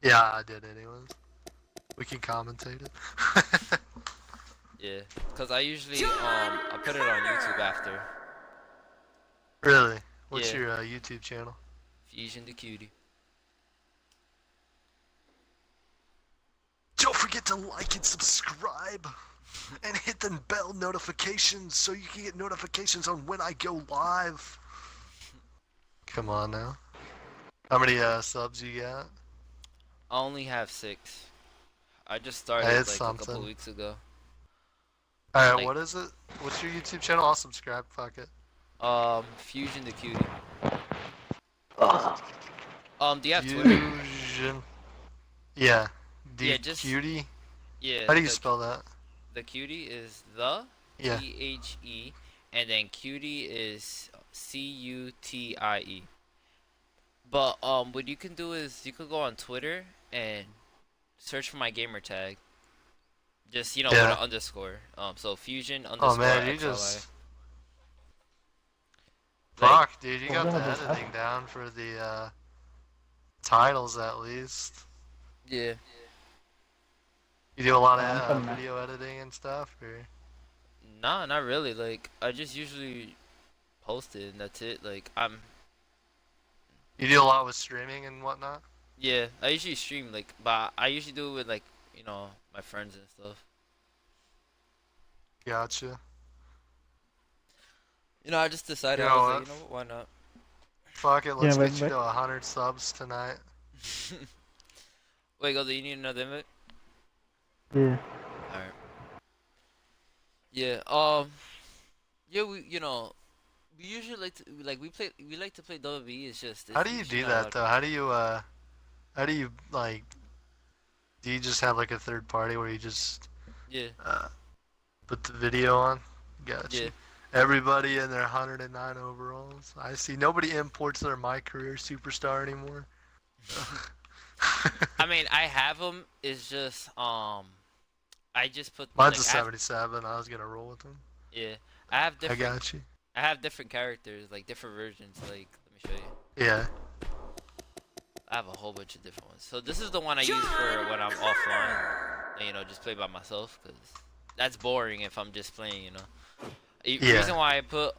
Yeah, I did anyways. We can commentate it. Yeah, cause I usually I put it on YouTube after. Really? What's Yeah. your YouTube channel? Fusion the Cutie. Don't forget to like and subscribe, and hit the bell notifications so you can get notifications on when I go live. Come on now. How many subs you got? I only have 6. I just started Hey, like it's a couple something. weeks ago. Alright, Like- what is it? What's your YouTube channel? I'll subscribe, fuck it. Fusion the Cutie. Do you have Twitter? Fusion. Yeah. Yeah, just- Cutie? Yeah. How do you spell that? The Cutie is the Yeah. THE, and then Cutie is CUTIE. But what you can do is you could go on Twitter and search for my gamer tag. Just with an underscore. So Fusion underscore. Oh man, you XLI. just. Like- Fuck, dude, you got the editing down for the titles at least. Yeah. You do a lot of video editing and stuff, or? Nah, not really. Like I just usually post it and that's it. Like You do a lot with streaming and whatnot? Yeah, I usually stream but I usually do it with like, my friends and stuff. Gotcha. I just decided You I know was what? like, why not? Fuck it, let's Yeah, get you but- to 100 subs tonight. Wait, do you need another invite? Yeah. Alright. Yeah, yeah, we usually like to we like to play WWE. It's just How do you do that though? How do you like, do you just have like a third party where you just Yeah. put the video on? Gotcha. Yeah. Everybody in their 109 overalls. I see. Nobody imports their My Career Superstar anymore. I mean, I have them. It's just I just put. Mine's a like, I have- 77. I was gonna roll with them. Yeah, I have I different. got you. I have different characters, like different versions. Like, let me show you. Yeah. I have a whole bunch of different ones. So this is the one I use for when I'm offline. And, just play by myself, cause that's boring if I'm just playing. The Yeah. reason why I put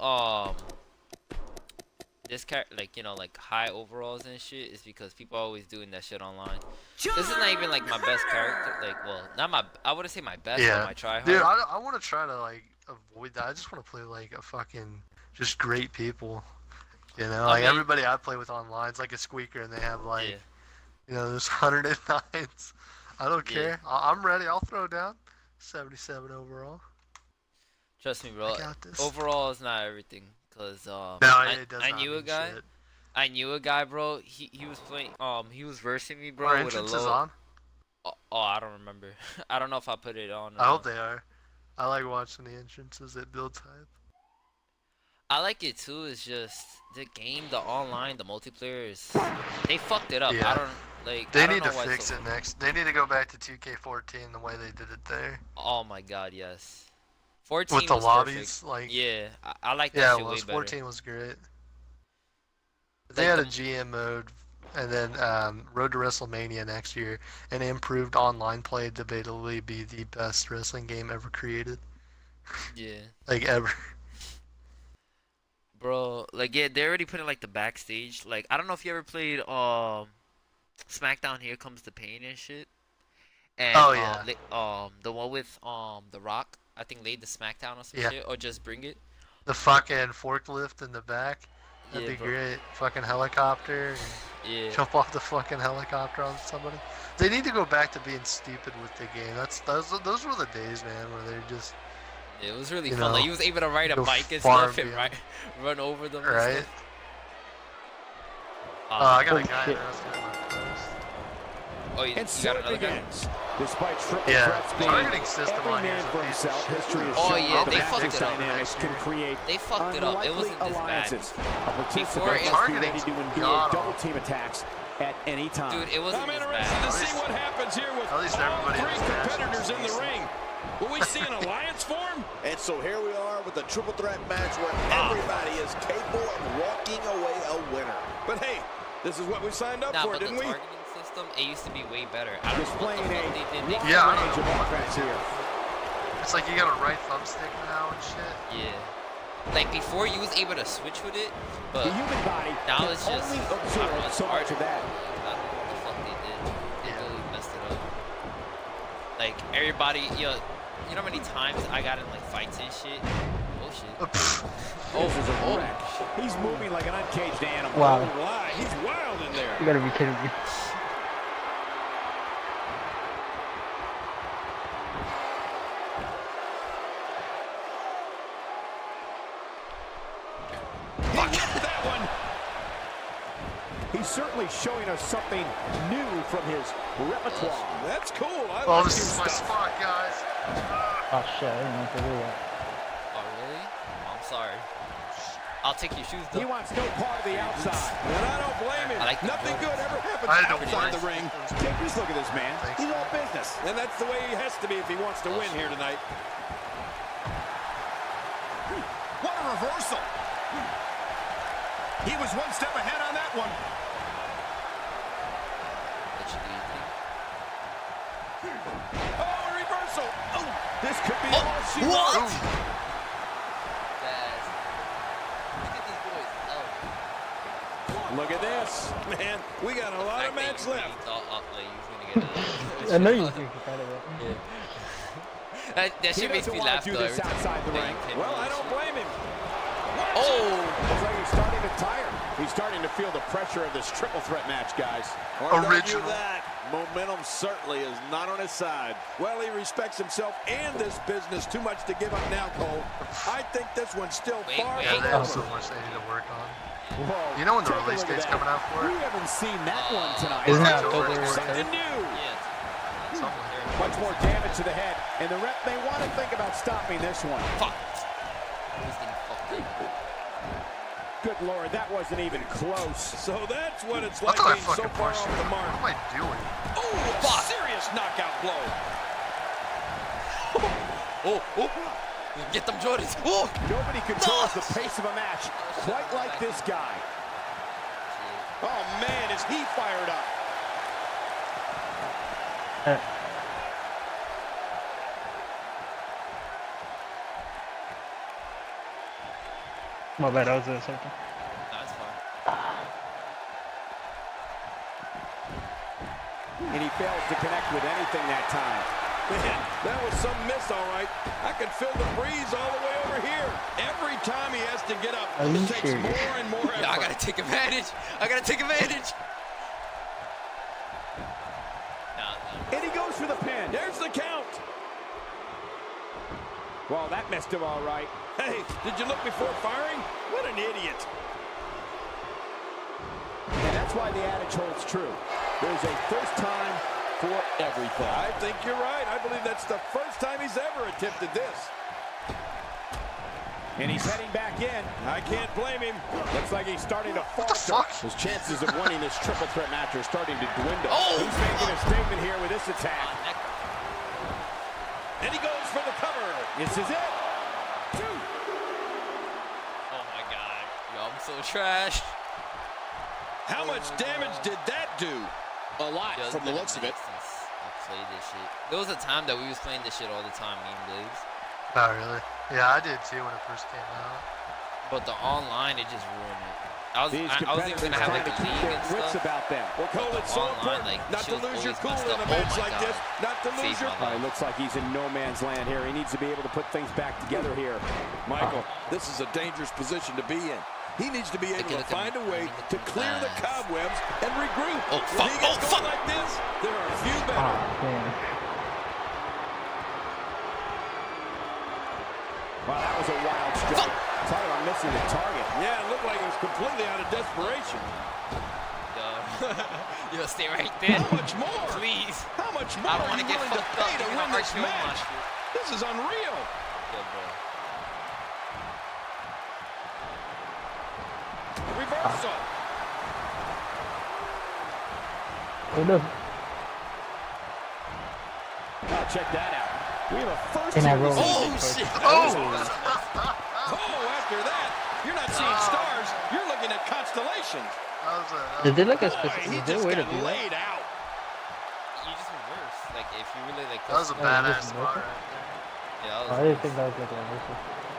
this character, like high overalls and shit, is because people are always doing that shit online. This is not even like my best character. Not my. I wouldn't say my best, Yeah. but my try hard. Dude, I want to try to like avoid that. I just want to play like a fucking just great people. Like mean- everybody I play with online is like a squeaker, and they have like Yeah. there's 109s. I don't Yeah. care. I'm ready. I'll throw down 77 overall. Trust me, bro. I got this. Overall is not everything, cause No, it does I not knew a mean guy. shit. I knew a guy, bro. He was playing. He was versing me, bro. Are with a entrances low. on? Oh, I don't remember. I don't know if I put it on. I hope they are. I like watching the entrances at build type. I like it too. It's just the game, the online, the multiplayer is. They fucked it up. Yeah. I don't like. They I don't need know to why fix so- it next. They need to go back to 2K14 the way they did it there. Oh my god, yes. 14 With the was lobbies, perfect. like Yeah, I like that yeah, shit it way was. better. 14 was great. They Like had a the- GM mode, and then Road to WrestleMania next year, and improved online play debatably be the best wrestling game ever created, Yeah. like ever. Bro, yeah, they already put in the backstage. Like, I don't know if you ever played SmackDown Here Comes the Pain and shit. And Oh, yeah. the one with The Rock, I think laid the SmackDown or some Yeah. shit, or Just Bring It. The fucking forklift in the back, that'd Yeah, be bro. great. Fucking helicopter, and Yeah. jump off the fucking helicopter on somebody. They need to go back to being stupid with the game. Those were the days, man, where they're just It was really You fun. Like, know, he was able to ride a go bike and far stuff and beyond. run over them and right. stuff. I got a Holy guy shit. there. That's good. Oh, you And got so it another guy? begins. Despite triple Yeah, threats being targeting system every on here man is a for piece of himself, shit. history has Oh, shown yeah, how they the fucked mattress it up. dynamics can create They fucked it up. It wasn't unlikely this bad. alliances. A participant Targeting must be ready to endure god double team attacks at any time. Dude, it wasn't I'm this interested bad. to see what happens here with At least everybody all three in this match competitors was in the decent. ring. Will we see an alliance form? And so here we are with a triple threat match where everybody is capable of walking away a winner. But hey, this is what we signed up Nah, for, but the didn't we? targeting system system, it used to be way better. I don't know what Displaying the a fuck they did. They Yeah, I range don't of know. offense here. It's like you got a right thumbstick now and shit. Yeah. Like before, you was able to switch with it, but The human body now can it's just only I don't know, absorb it's so much harder. of that. I don't know what the fuck they did. They Yeah. really messed it up. Like everybody, you know how many times I got in like fights and shit. Oh shit. This is a wreck. He's moving like an uncaged animal. Wow. Oh, lie. He's wild in there. You gotta be kidding me. That one. He's certainly showing us something new from his repertoire. That's cool. I Oh, like this new is my stuff. spot, guys. Oh shit, I didn't know if I do that. Oh really? Oh, I'm sorry. I'll take your shoes He though. wants no part of the outside. And I don't blame him. I like the Nothing Jordans. good ever happens I had to outside watch the ring. Take this look at this man. Thanks, He's all man. business. And that's the way he has to be if he wants to win here tonight. What a reversal. He was one step ahead on that one. What you do, you think? Oh, a reversal. Oh, This could be Oh, all she what? wants. That's... Look at these boys. Oh. Look at this. man, we got a lot of Like, match they really left. thought like, he was gonna get a... I know you think kind of it. Yeah. That He shit makes doesn't me want laugh to though. do every this time outside the they ring. hit Well, me I and don't shit. blame him. Oh! Looks like he's starting to tire. He's starting to feel the pressure of this triple threat match, guys. Hard to argue Original. that. Momentum certainly is not on his side. Well, he respects himself and this business too much to give up now, Cole. I think this one's still Wait, far wait. Yeah, from they have over. so much they need to work on. Whoa. You know when the Take a release look at date's that. coming out for We it? haven't seen that one tonight. Isn't that October October 23rd? Something new. Yeah. Something. Much more damage to the head, and the ref may want to think about stopping this one. Fuck. He's getting fucked up. Good Lord, that wasn't even close. So that's what it's I like thought I being so fucking far pushed off it. the mark. What am I doing? Oh, a serious knockout blow. Oh. Get them Jordans. Oh! Nobody controls the pace of a match quite like this guy. Oh, man, is he fired up. My bad, I was doing something. That's fine. And he fails to connect with anything that time. Man, that was some miss, all right. I can feel the breeze all the way over here. Every time he has to get up, Are you it takes serious? more and more effort. Yeah, I gotta take advantage. I gotta take advantage. No. And he goes for the pin. There's the count. Well, that missed him all right. Hey, did you look before firing? What an idiot. And that's why the adage holds true. There's a first time for everything. I think you're right. I believe that's the first time he's ever attempted this. And he's heading back in. I can't blame him. Looks like he's starting to What the falter. fuck? His chances of winning this triple threat match are starting to dwindle. Oh! He's making a statement here with this attack. And he goes for the cover. This is it. Oh my god. Yo, I'm so trash. How much damage did that do? A lot Yo, it's from the been a looks of it. minute since I played this shit. There was a time that we was playing this shit all the time, me and Blaze. Oh, really? Yeah, I did too when it first came out. But the online, it just ruined it. I was These even competitors gonna have like trying a to keep league their and wits stuff. about them. Well, Cole, it's so Online, important like, not to she was lose your always cool messed in up. a Oh match my like God. this. Not to lose Saved your... my life. It looks like he's in no man's land here. He needs to be able to put things back together here. Michael, this is a dangerous position to be in. He needs to be able to Look at find a him. way Look to at him. clear the cobwebs and regroup. Oh, When fuck. he gets Oh, going fuck. like this, there are a few better. Oh, damn. Wow, that was a wild strike. Talk about missing the target. Yeah, it looked like it was completely out of desperation. Yo, stay right there. How much more? Please. How much more I don't are want you to get willing to fucked up. pay to You're win gonna this RKO my match? shit. This is unreal. Yo, bro. Reversal. Hold up. Oh, check that out. We have a first And I here this roll. evening. Oh, shit. Oh, after that, you're not seeing stars. You're looking at constellations. That was a... Did they look at Boy, he specific? Is there just a way to got do that? laid out. like if you really like. That was a Oh, yeah, badass this is spot Mercer? right there. Yeah, that Oh, was I didn't think that was like a reversal.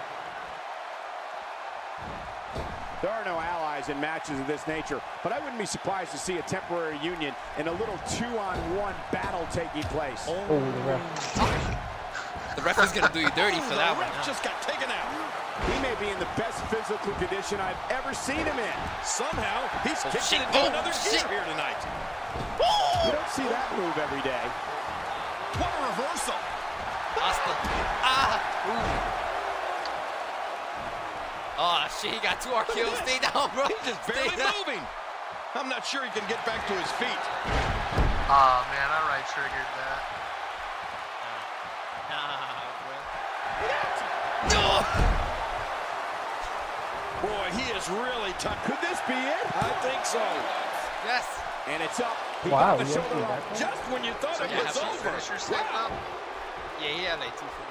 There are no allies in matches of this nature, but I wouldn't be surprised to see a temporary union and a little 2-on-1 battle taking place. Oh, the ref. The ref is gonna do you dirty for that The one. ref Huh? just got taken out. He may be in the best physical condition I've ever seen him in. Somehow, he's Oh, kicking shit. into Oh, another shit. gear here tonight. You don't see that move every day. What a reversal. Austin. Ah. Ooh. Oh shit, he got 2 RKOs. Stay down, bro. He's just Stay barely down. moving. I'm not sure he can get back to his feet. Oh man, I right triggered that. No. Boy, he is really tough. Could this be it? I think so. Yes. And it's up. He Wow, got the you shoulder see up. that? Just when you thought So it you was have two over. finishers saved up? Yeah, he had like 2 finishers.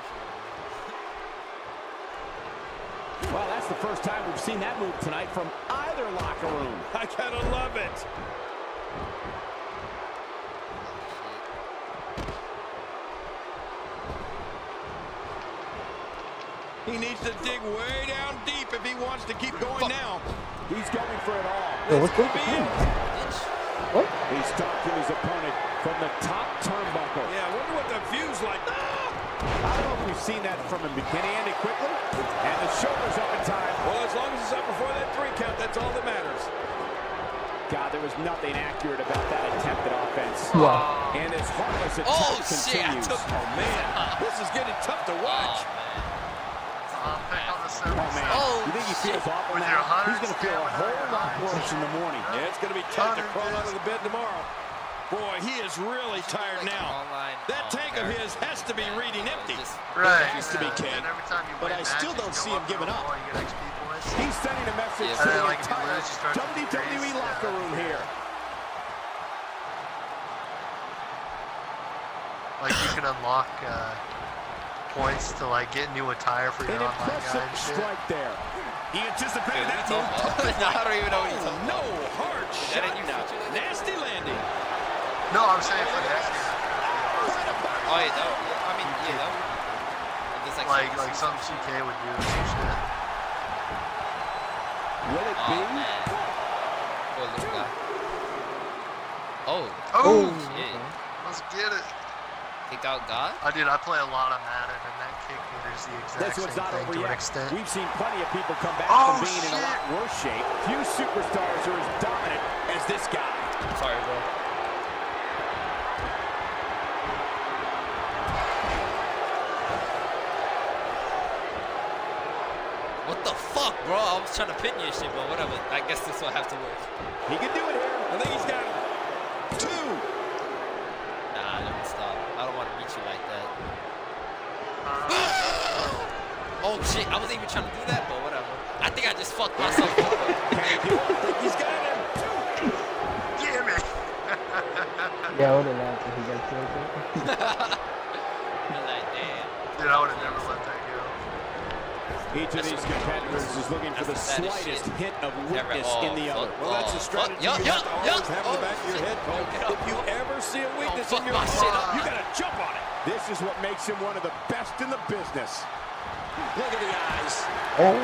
Well, that's the first time we've seen that move tonight from either locker room. I gotta love it. He needs to dig way down deep if he wants to keep going now. He's going for it all. Yo, what's Could going be on? it. What? He's stalking his opponent from the top turnbuckle. Yeah, I wonder what the view's like. I don't know if we've seen that from him. Can he end it quickly? And the shoulder's up in time. Well, as long as it's up before that 3 count, that's all that matters. God, there was nothing accurate about that attempted offense. Wow. And his heartless attack Oh shit! I continues. took. Oh, man, this is getting tough to watch. Pick on the Oh, service. man. Oh, You think he feels awful With now? your 100 He's going to feel a whole lot worse in the morning. Yeah, it's going to be tough to crawl out of the bed tomorrow. Boy, he is really tired now. That tank of his has to be reading empty. Right. It used to be yeah. King. And every time you But win I still matches, don't you see go him up to giving the up. wall, you get XP points. He's sending a message Yeah, to and then, the like, if you entire lose, you start to WWE decrease, locker yeah. room here. Like you can unlock points to like get new attire for your An online guy impressive and shit. strike there. He anticipated that No, move. I don't even know what he's talking No, about. hard Is shot that a new now. feature? Nasty landing. No, I'm saying for next year. Oh yeah, that would, I mean, yeah, that would. There's Like some CK would do or some shit. Will it Oh be? man. Poor little guy. Oh. Oh, Shit. let's get it. Kick out God? I play a lot of Madden, and that kick meter is the exact This one's same not thing over to an yet. extent. We've seen plenty of people come back Oh, from being in a shit. lot worse shape. Few superstars are as dominant as this guy. Sorry, bro. What the fuck, bro? I was trying to pin your shit, but whatever. I guess this will have to work. He can do it here. I think he's got 2. Nah, let me stop. I don't want to beat you like that. Oh shit, I wasn't even trying to do that, but whatever. I think I just fucked myself up. He's got him. Damn it! Yeah, I would have laughed if he got killed. I'm like, damn. Dude, I would have never let that go. Each of these competitors is looking for the That's the saddest slightest shit. hint of Never- weakness oh, in the other. fuck. Well, that's a Oh, strategy fuck. you have to always have in the back of your shit. head, Cole. Get up, If you ever see a weakness fuck in your my shit up. you got to jump on it. This is what makes him one of the best in the business. Look at the eyes. Oh,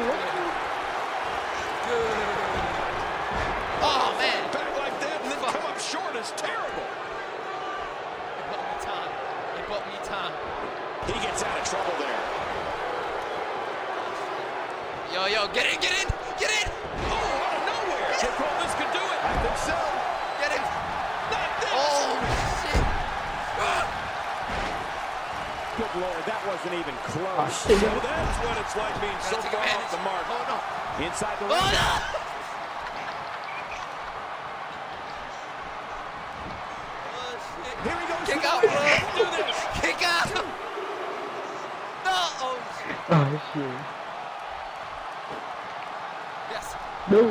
Oh man. Back like that and then come up short is terrible. It bought me time. It bought me time. He gets out of trouble there. Yo, get in, get in, get in. Oh, out of nowhere. Think this could do it. I think so. Get in. Not this. Oh shit. Good Lord, that wasn't even oh close. shit. So that's what it's like being so Gotta take far off advantage. the mark. Oh no. Inside the Oh ring. no. Oh shit. Here he goes. Kick for the out, win. bro. Let's do this. Kick out. No. Oh shit. Oh shit. Yes. No.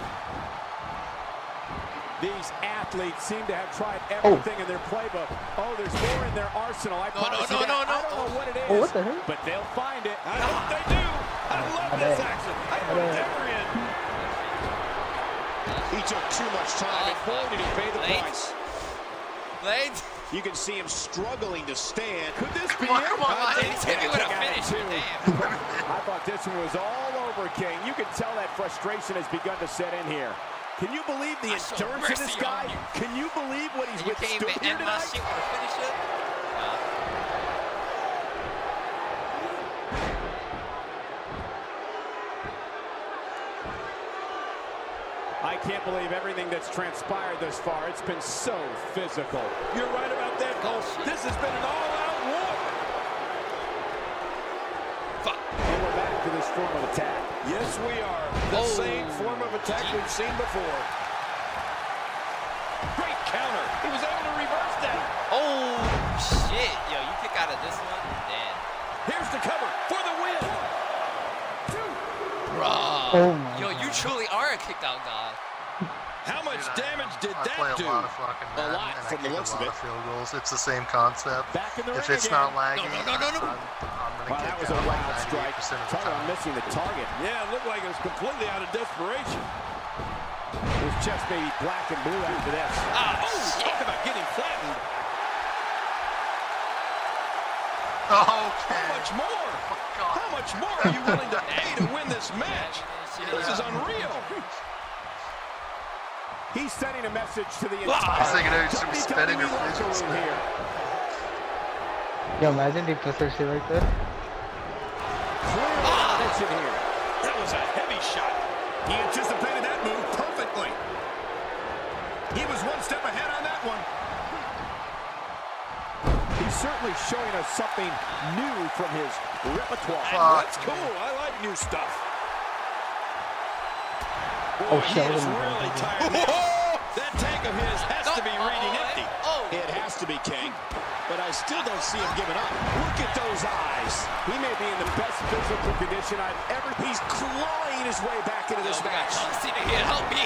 These athletes seem to have tried everything in their playbook. Oh, there's more in their arsenal. I promise you that. no. I don't know what it is, Oh, what the heck? but they'll find it. I hope they do. I love this action. I want it never end. He took too much time, and boy, did he pay the Late. price. Blade. You can see him struggling to stand. Could this be Come it? on, I think He's he's hitting gonna with a kick out finish. at two. Damn. I thought this one was all over, King. You can tell that frustration has begun to set in here. Can you believe the I show endurance of this mercy guy? on you. Can you believe what he's And you can't withstood even here end my tonight? shit with a finisher? I can't believe everything that's transpired thus far. It's been so physical. You're right about that, Cole. This has been an all-out war. Fuck. And we're back to this form of attack. Yes, we are. The same form of attack we've seen before. Great counter. He was able to reverse that. Oh, shit. Yo, you kick out of this one? Damn. Here's the cover for the win. Bruh. Oh my Yo, you truly are a kicked out guy. How much damage did I play that a do? lot of fucking Madden, lot and I from the kick a looks of lot it. of field goals. It's the same concept. Back in the If ring it's again. not lagging, No. I'm gonna Well, kick that was out a like wild strike. 98% of the Talk about time. missing the target. Yeah, it looked like it was completely out of desperation. His chest may be black and blue after this. Ah, Oh, shit. talk about getting flattened. Okay. How much more? God. How much more are you willing to pay to win this match? This is unreal. He's sending a message to the I entire was thinking it should be spinning your WWE locker fidget room here. Yo, imagine he puts her shit like that. Clear attention here. That was a heavy shot. He anticipated that move perfectly. He was one step ahead on that one. He's certainly showing us something new from his repertoire. That's cool. I like new stuff. Oh, Boy, he shit, I is didn't really know. tired now. That tank of his has to be reading empty. Oh. It has to be, King. But I still don't see him giving up. Look at those eyes. He may be in the best physical condition I've ever. He's clawing his way back into Yo, this we got match. John Cena here. Help me.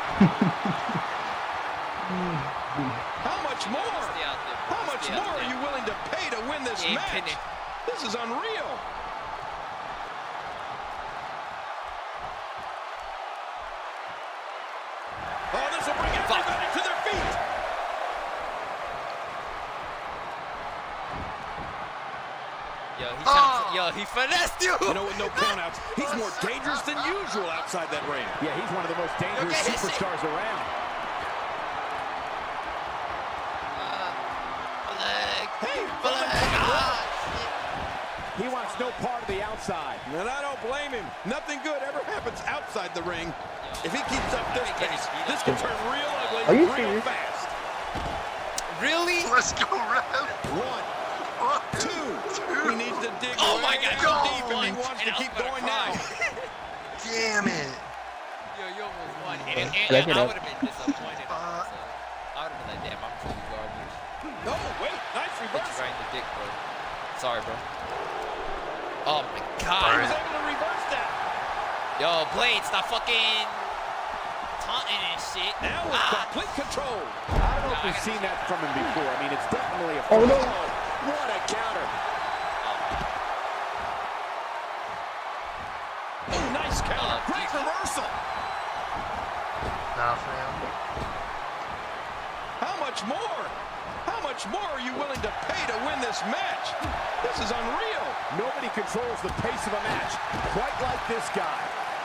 How much more? Stay out there, bro. How much Stay out more are there. you willing to pay to win this He ain't match? pinning. This is unreal. Oh, this will bring everybody to their feet. Yo, he finessed you. You know, with no countouts, he's more dangerous than usual outside that ring. Yeah, he's one of the most dangerous Okay, shit. superstars around. Hey, He wants no part of the outside. and I don't blame him. Nothing good ever happens outside the ring. If he keeps up this pace, this can turn real ugly Are you real serious? fast. Really? Let's go, Rev. 1, 2. He needs to dig Oh my way God. deep if he wants to And keep I'm gonna going cry. now. Damn it. Yo, you almost won. Back And it I up. would have been disappointed. So I would have been like, damn, I'm truly garbage. No, wait, nice Hit reverse. you right in the dick, bro. Sorry, bro. Oh my He God. was able to reverse that. Yo, Blade, stop fucking taunting and shit. Now with complete control. I don't know if we've seen that from him before. I mean, it's definitely a... Oh, no. What a counter. Oh, nice counter. Great reversal. Nah, fam. How much more? How much more are you willing to pay to win this match? This is unreal. Nobody controls the pace of a match quite like this guy.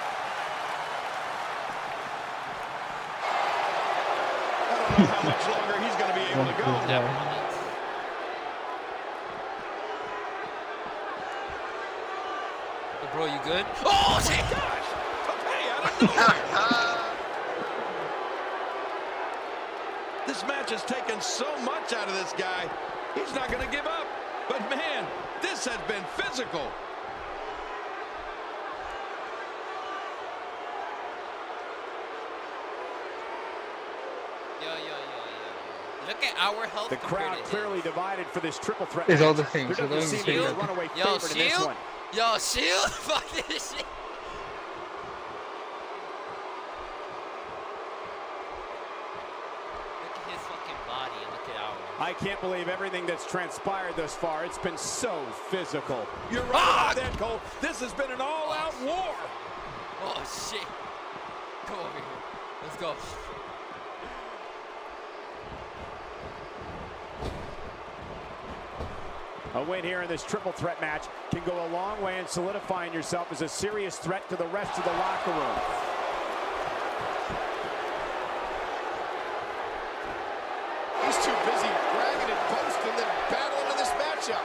I don't know how much longer he's going to be able to go. Bro, you good? Oh, shit! Gosh. Okay, I don't know. This match has taken so much out of this guy. He's not going to give up. But man, this has been physical. Yo. Look at our health. The crowd compared to clearly his. divided for this triple threat It's match. all the same, There so doesn't don't seem to be a shield. runaway Yo, favorite in this shield. one. Yo, shield. Fuck this shit. Look at his fucking body and look at ours. I can't believe everything that's transpired thus far. It's been so physical. You're right about that, Cole. This has been an all-out war. Oh shit. Come over here. Let's go. A win here in this triple threat match can go a long way in solidifying yourself as a serious threat to the rest of the locker room. He's too busy bragging and boasting than battling in this matchup.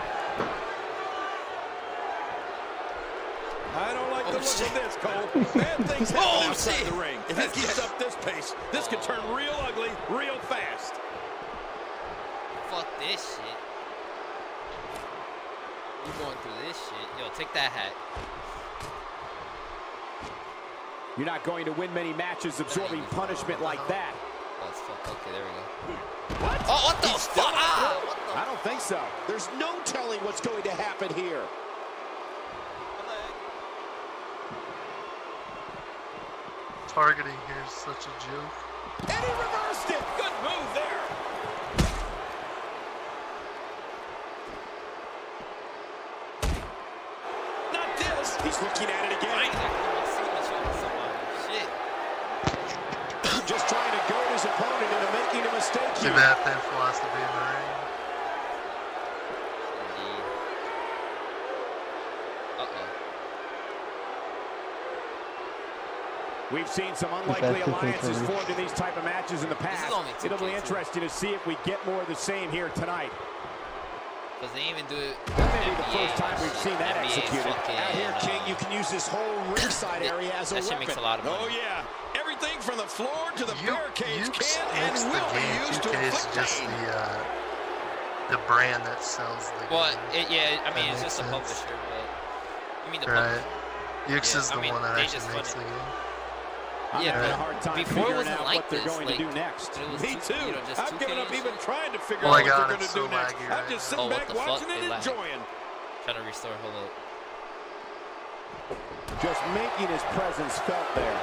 I don't like the look of this, Cole. Bad things happen outside the ring. If he keeps up this pace, this could turn real ugly real fast. Fuck this shit. You going through this shit. Yo, take that hat. You're not going to win many matches absorbing punishment like that. Oh, it's fuck. Okay, there we go. What? Oh, what the fuck? Ah, what the? I don't think so. There's no telling what's going to happen here. Targeting here is such a joke. And he reversed it. Good move there. Not this. He's looking at it again. Shit. Just trying to goad his opponent into making a mistake Too here. bad Painful has to be in the ring. We've seen some unlikely alliances formed in these type of matches in the past. It'll be interesting to see if we get more of the same here tonight. Because they even do it. That may be the first time we've seen that executed. Out here, King, you can use this whole ringside area as a that shit weapon. makes a lot of money. Oh, yeah. Everything from the floor to the barricades Yuke's can and will be used to 2K is inflict just pain. the brand that sells the Well, game. yeah, I mean, That it's just a makes sense. publisher, but I mean the Right. publisher. Yuke's Yeah, is the I mean, one that they actually just makes the fund it. game. I'm Yeah, having a but hard time before it figuring wasn't out like what they're this, going like, to do next. It was Me two- too. you know, just I've 2K given up and even shit. trying to figure Oh my out what God, they're going it's to do so next. laggy, I'm right? just sitting Oh, what back the fuck? watching They and lag. enjoying. Trying to restore. Hold up. Just making his presence felt there.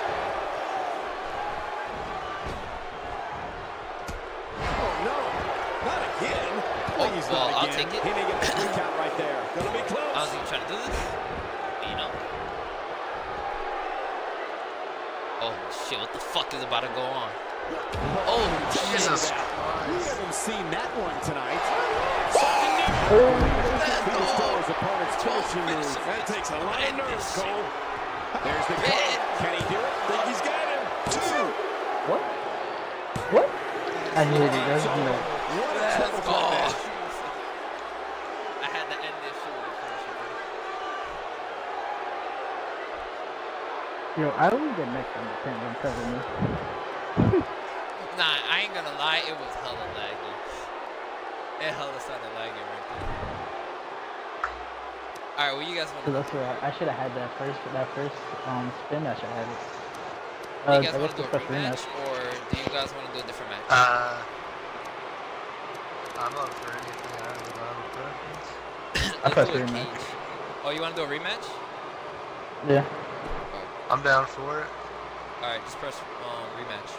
Oh, no. Not again. Please well, not I'll again. take it. He may get the 3 count right there. Gonna be I close. was even trying to do this. You know. Oh shit! What the fuck is about to go on? Oh Jesus We Christ. haven't seen that one tonight. Let's He stole his opponent's finishing move. That takes a lot of nerves, Cole. There's the cover. Can he do it? Think he's got him. 2. What? What? I knew it. That's no. What a triple go. threat match. I had to end this shit with a finisher, bro. Yo, I always get next on the pin when covering me. Nah, I ain't gonna lie, it was hella laggy. It hella started lagging right there. Alright, what you guys want So to do? that's where I should have had that first spin. I should have had it. Do you guys I want guess to do a the rematch, or do you guys want to do a different match? I'm up for anything. I don't have a preference. Let's press do a rematch. cage. Oh, you want to do a rematch? Yeah. I'm down for it. Alright, just press rematch.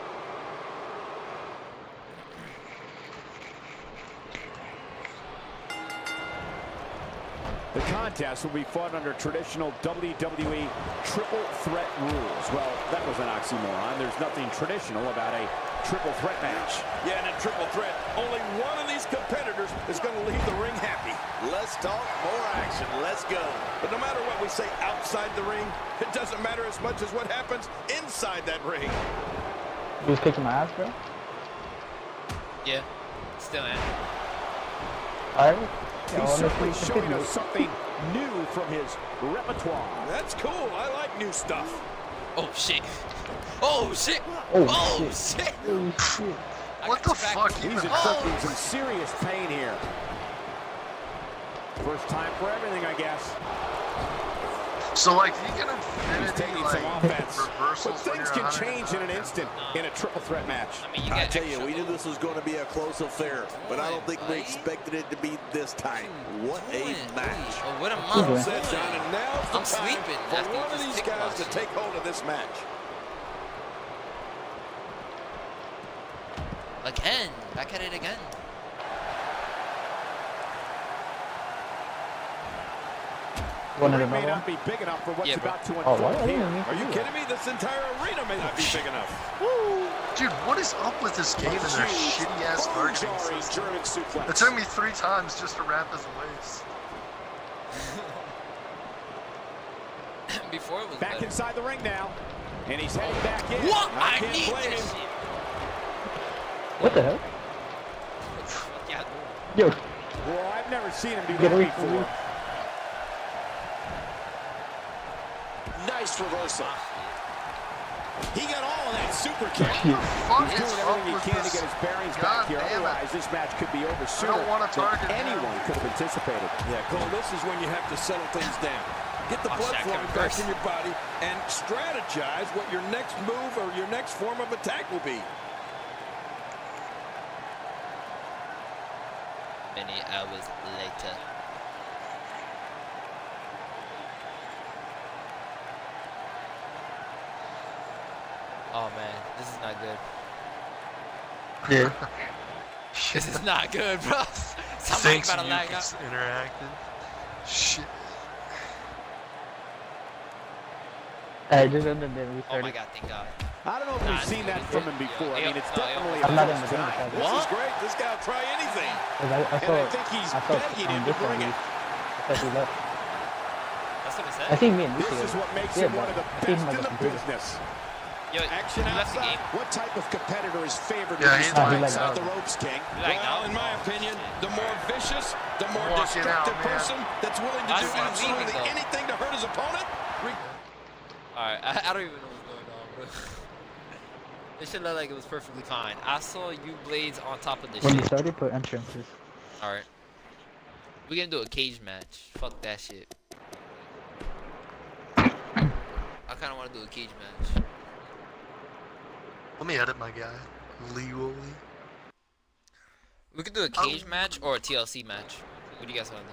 The contest will be fought under traditional WWE triple threat rules. Well, that was an oxymoron. There's nothing traditional about a triple threat match. Yeah, and in triple threat, only one of these competitors is going to leave the ring happy. Let's talk more action. Let's go. But no matter what we say outside the ring, it doesn't matter as much as what happens inside that ring. You was kicking my ass, bro? Yeah, still am. Alright. He's certainly showing us something new from his repertoire. That's cool. I like new stuff. Oh shit! Oh shit! Oh, Oh shit. shit! Oh shit. What the fuck? He's Even inflicting some serious pain here. First time for everything, I guess. So like you can He's infinity taking like some offense. reversals But when things you're can change in an instant in a triple threat match. I mean, you I got tell you, extra we knew moves. this was going to be a close affair, but I don't think we Right. expected it to be this tight. What a match. Oh, what a Well month. Said John, and now's the I'm time sleeping for after you one of just these kicked guys my to shit. take hold of this match. Again, back at it again. One The of ring may another not be big enough for what's about to Oh, unfold what? I here. didn't mean to Are you do kidding me? This entire arena may not be big enough. Dude, what is up with this game and their shitty-ass targeting Ojari system? German suplex. It took me 3 times just to wrap his waist. Before it was Back better. inside the ring now. And he's heading back in. What? I can't need blame this him. shit. What the hell? Yeah. Yo, Well, I've never seen him do Get that away before. from me. Nice reversal. He got all of that super kick. What the fuck He's is doing up everything he with can to this? get his bearings God back here. damn it. Otherwise, this match could be over sooner wanna than target him. anyone could have anticipated. Yeah, Cole, this is when you have to settle things down. Get the Watch blood that flowing back reverse. in your body and strategize what your next move or your next form of attack will be. Many hours later. Oh man, this is not good. yeah. This is not good, bro. Somebody Thanks, about to lag Mucus out. Interactive. Shit. I just ended then Oh restarted. my god, thank God. I don't know if Nah, we've seen that dude, from him yo, before. I yo, mean, it's no, yo. definitely I'm a not in the first game time. because This is great. This guy will try anything. I And I thought think he's I thought begging him to this bring one it. I thought he left. That's what I I said. think me and This Lucy is what makes yeah, him one of the I seen him best on in the the computer. business. Yo, Action you left the outside. game. What type of competitor is favored Yeah, when he's you start like outside that. the ropes, King? You like Well, now? in my opinion, the more vicious, the more Walking out, destructive man. person that's willing to I do see him absolutely leaving, though. anything to hurt his opponent. Alright, I don't even know what's going on, bro. It should look like it was perfectly fine. I saw you blades on top of the When you shit. started, put entrances. Alright. We're gonna do a cage match. Fuck that shit. I kinda wanna do a cage match. Let me edit my guy. Legally. We could do a cage match or a TLC match. What do you guys wanna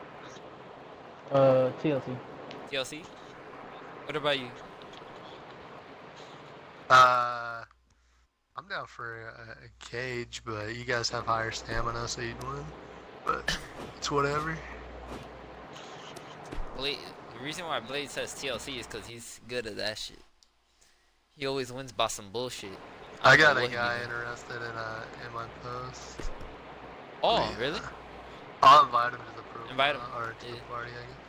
do? TLC. TLC? What about you? I'm down for a cage, but you guys have higher stamina, so you'd win. But it's whatever. Blade, the reason why Blade says TLC is because he's good at that shit. He always wins by some bullshit. I don't know got a what he guy do. interested in my post. Oh, Yeah. really? I'll invite him to the pro Invite him. or to Yeah. the party, I guess.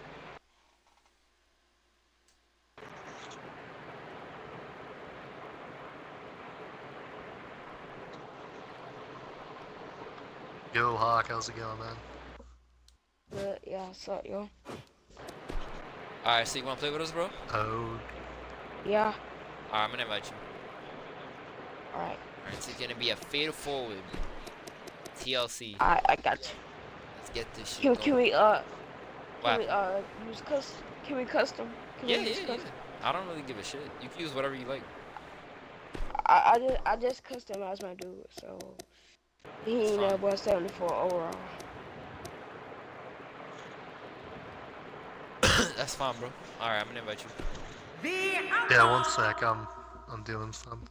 Yo, Hawk, how's it going, man? But yeah, what's up, yo? Alright, so you wanna play with us, bro? Oh, Yeah, Alright, I'm gonna invite you. alright. Alright, so it's gonna be a fatal forward. TLC. I got you. Let's get this shit Can going. we What use custom? Can we custom? Can Yeah, we use yeah, yeah. custom? I don't really give a shit. You can use whatever you like. I just customized my dude, so he ain't Fine. about 74 overall. That's fine, bro. Alright, I'm gonna invite you. yeah, one sec, I'm doing something.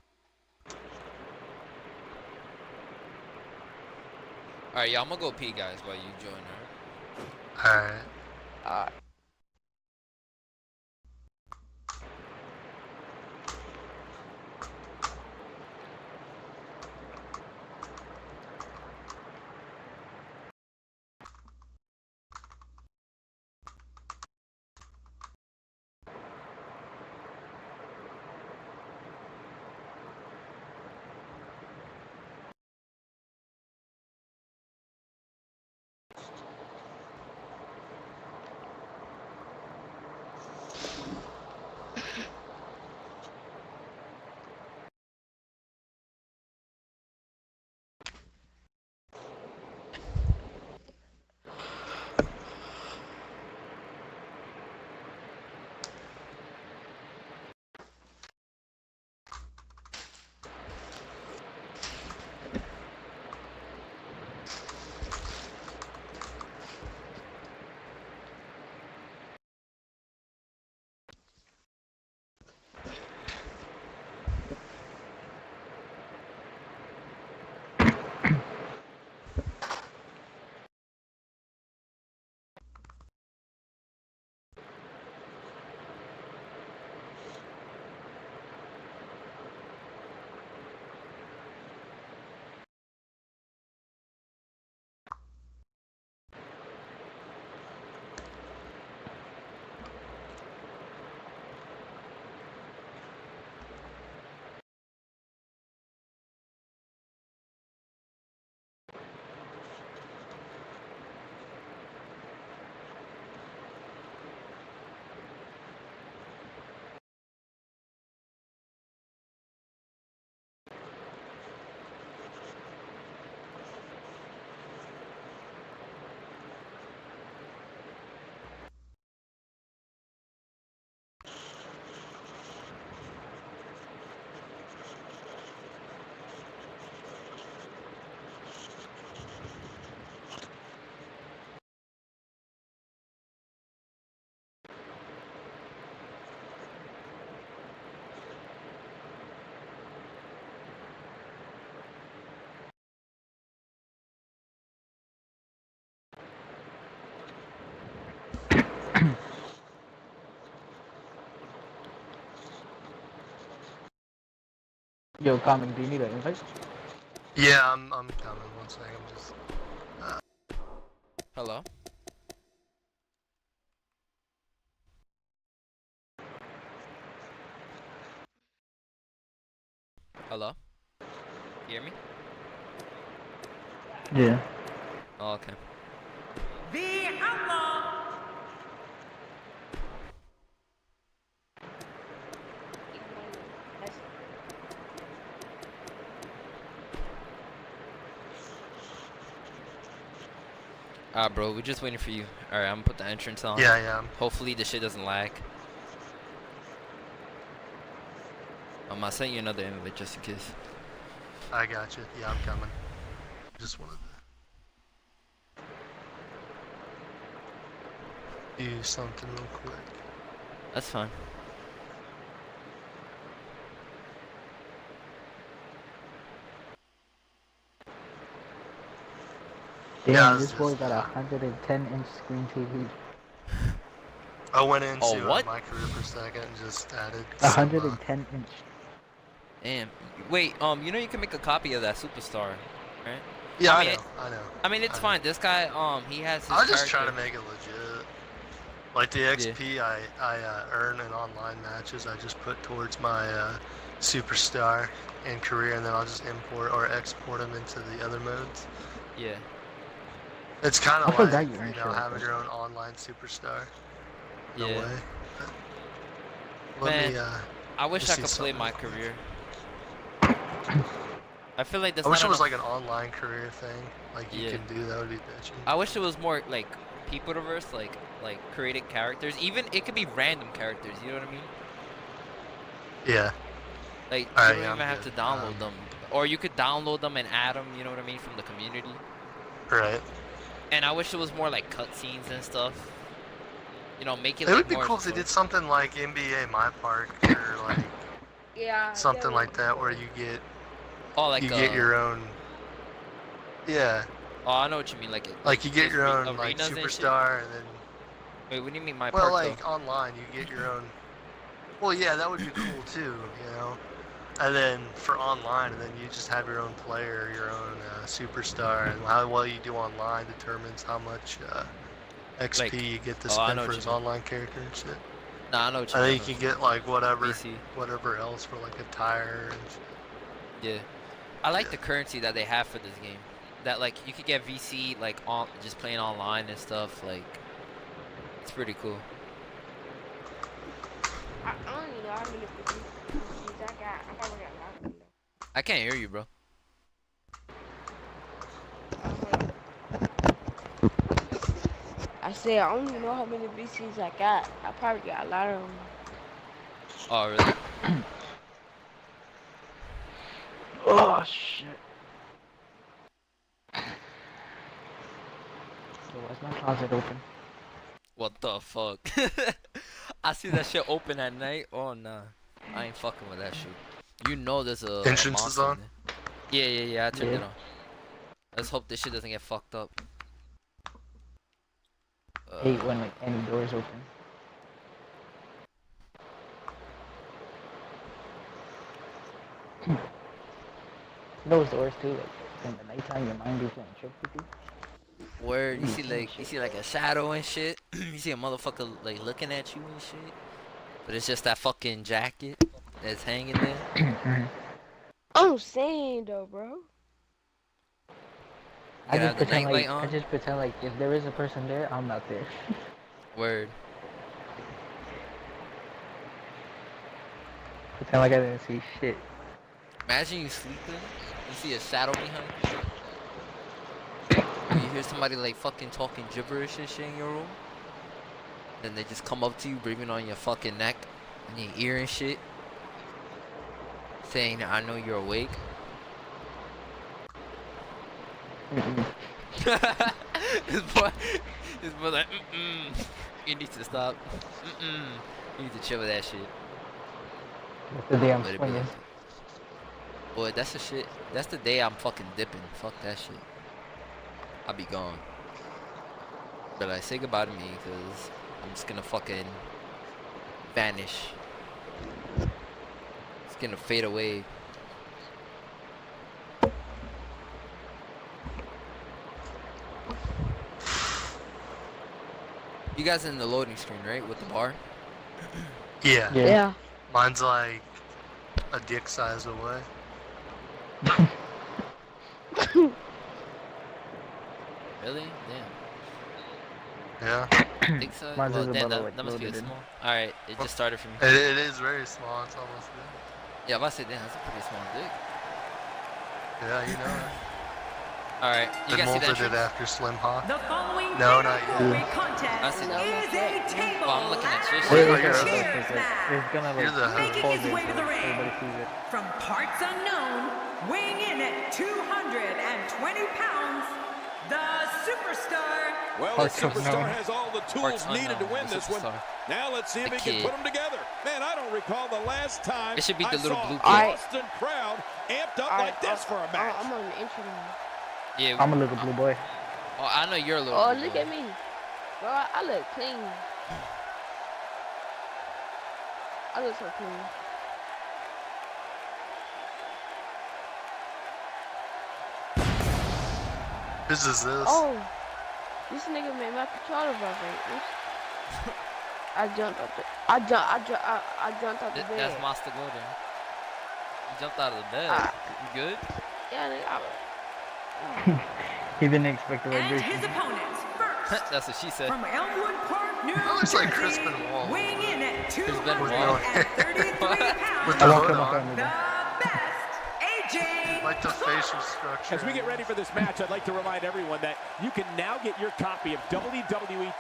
Alright, yeah, I'm gonna go pee, guys, while you join, alright? Alright. Alright. Yo, Common, do you need an invite? Yeah, I'm coming. One second. I'm just. Hello? Hello? You hear me? Yeah. Oh, okay. Bro, we're just waiting for you. Alright, I'm gonna put the entrance on. Yeah. Hopefully the shit doesn't lag. I sent you another invite just in case. I got you. Yeah, I'm coming. Just wanted to do something real quick. That's fine. Damn, Yeah, this boy got a 110-inch screen TV. I went into what? my career for a second and just added 110-inch. Damn. Wait, you know you can make a copy of that superstar, right? Yeah, I mean, I know. I mean, it's fine. This guy, he has his I just try character. to make it legit. Like the XP I earn in online matches, I just put towards my superstar in career, and then I'll just import or export them into the other modes. Yeah. It's kind I of forgot like, you earned you know, shit like having this. your own online superstar. In Yeah. a way. Let Man, me, I wish just I see could play something my real quick. career. I feel like there's I wish not it was enough- like an online career thing, like you Yeah. can do. That would be bitchin'. I wish it was more like people to verse, like created characters. Even it could be random characters. You know what I mean? Yeah. Like you Alright, don't yeah, even I'm have to good. download them, or you could download them and add them. You know what I mean, from the community. Right. And I wish it was more like cutscenes and stuff. You know, make it. It like would be more cool if they story- did something like NBA My Park or like Yeah. something like that, where you get Oh, like you get your own. Yeah. Oh, I know what you mean. Like Like you get there's your own like arenas and shit? superstar, and then Wait, what do you mean my well, park? like online you get your own. Well, yeah, that would be cool too, you know. And then for online, and then you just have your own player, your own superstar, and how well you do online determines how much XP Like- you get to oh, I spend know for what his you mean. online character and shit. Nah, I know what you And then mean. you can get like whatever VC. else for like a tire and shit. Yeah, I like the currency that they have for this game. That like you could get VC like on just playing online and stuff. Like it's pretty cool. I don't even know how many PCs I got. I probably got a lot of them though. I can't hear you, bro. I said I don't even know how many PCs I got. I probably got a lot of them. Oh really? Oh shit. So why's my closet open? What the fuck? I see that shit open at night. Oh nah, I ain't fucking with that shit. You know there's a Entrance is monster in on? there. Yeah. I turned Yeah. it on. Let's hope this shit doesn't get fucked up. Hate when like any doors open. Those doors too, like in the nighttime your mind be playing trick with you. Word, you see like a shadow and shit. You see a motherfucker like looking at you and shit. But it's just that fucking jacket that's hanging there. I'm saying though, bro. I You just have the pretend nightlight like on? I just pretend like if there is a person there, I'm not there. Word. Pretend like I didn't see shit. Imagine you sleeping, you see a shadow behind you. Or you hear somebody like fucking talking gibberish and shit in your room. Then they just come up to you, breathing on your fucking neck and your ear and shit. Saying, I know you're awake. This boy like, you need to stop. You need to chill with that shit. That's the day I'm Let it be swinging. like that. Boy, that's the shit. That's the day I'm fucking dipping. Fuck that shit. I'll be gone. But like, say goodbye to me, cause I'm just gonna fucking vanish. It's gonna fade away You guys in the loading screen, right? With the bar? Yeah. Yeah. Mine's like a dick size away. Really? Damn. Yeah. Dick size? Mine's Well, is damn, about, like, that must be a loaded in. small. Alright, it just started from. It is very small. It's almost there. Yeah, if I say damn, that's a pretty small dick. Yeah, you know. Alright, you They guys see that molded it entrance? after Slim Hawk. The following No, not fatal yet. four-way contest I see that. is a table Well, I'm looking at ladder Trish. Wait, Oh, wait, you're wait, cheers wait, wait. match. It's gonna You're the like Making hold his it way to so the ring. everybody sees it. From parts unknown, weighing in at 220 pounds, the superstar. Well, the Parts unknown. superstar has all the tools Parts needed to unknown, win the this one. superstar. Now let's see if The he can kid. put them together. Man, I don't recall the last time It should be I the little saw blue a kid. Boston crowd amped up like this for a match. I'm on the intro now. Yeah. I'm a little blue boy. Oh, I know you're a little. Oh, blue look boy. at me. Bro, I look clean. I look so clean. Whose is this? Oh, this nigga made my controller vibrate. I jumped up. I jumped out the bed. That's Master Golden. You jumped out of the bed. You good? Yeah, nigga. He didn't expect the And vibration. his opponents first. That's what she said. From Elmwood Park, New That looks Jersey, like Crispin Wall. weighing in at Crispin Wall. 233 With pounds, the I won't hood come up on. on me. the best, AJ Like the facial structure. As we get ready for this match, I'd like to remind everyone that you can now get your copy of WWE.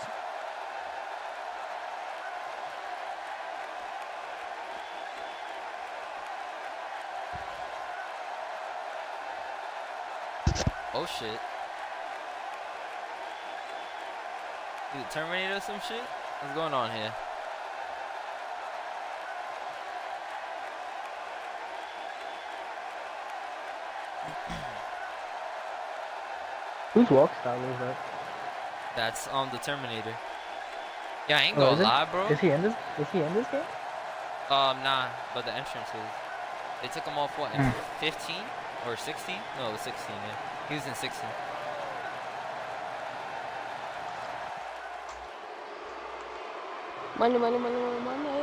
Oh shit. Is it Terminator or some shit? What's going on here? Whose walk style is that? That's the Terminator. Yeah, I ain't Oh, gonna is it? lie, bro. Is he in this? Is he in this game? Nah, but the entrance is. They took him off what, in 15 or 16? No, it was 16. Yeah, he was in 16. Money, money, money, money, money.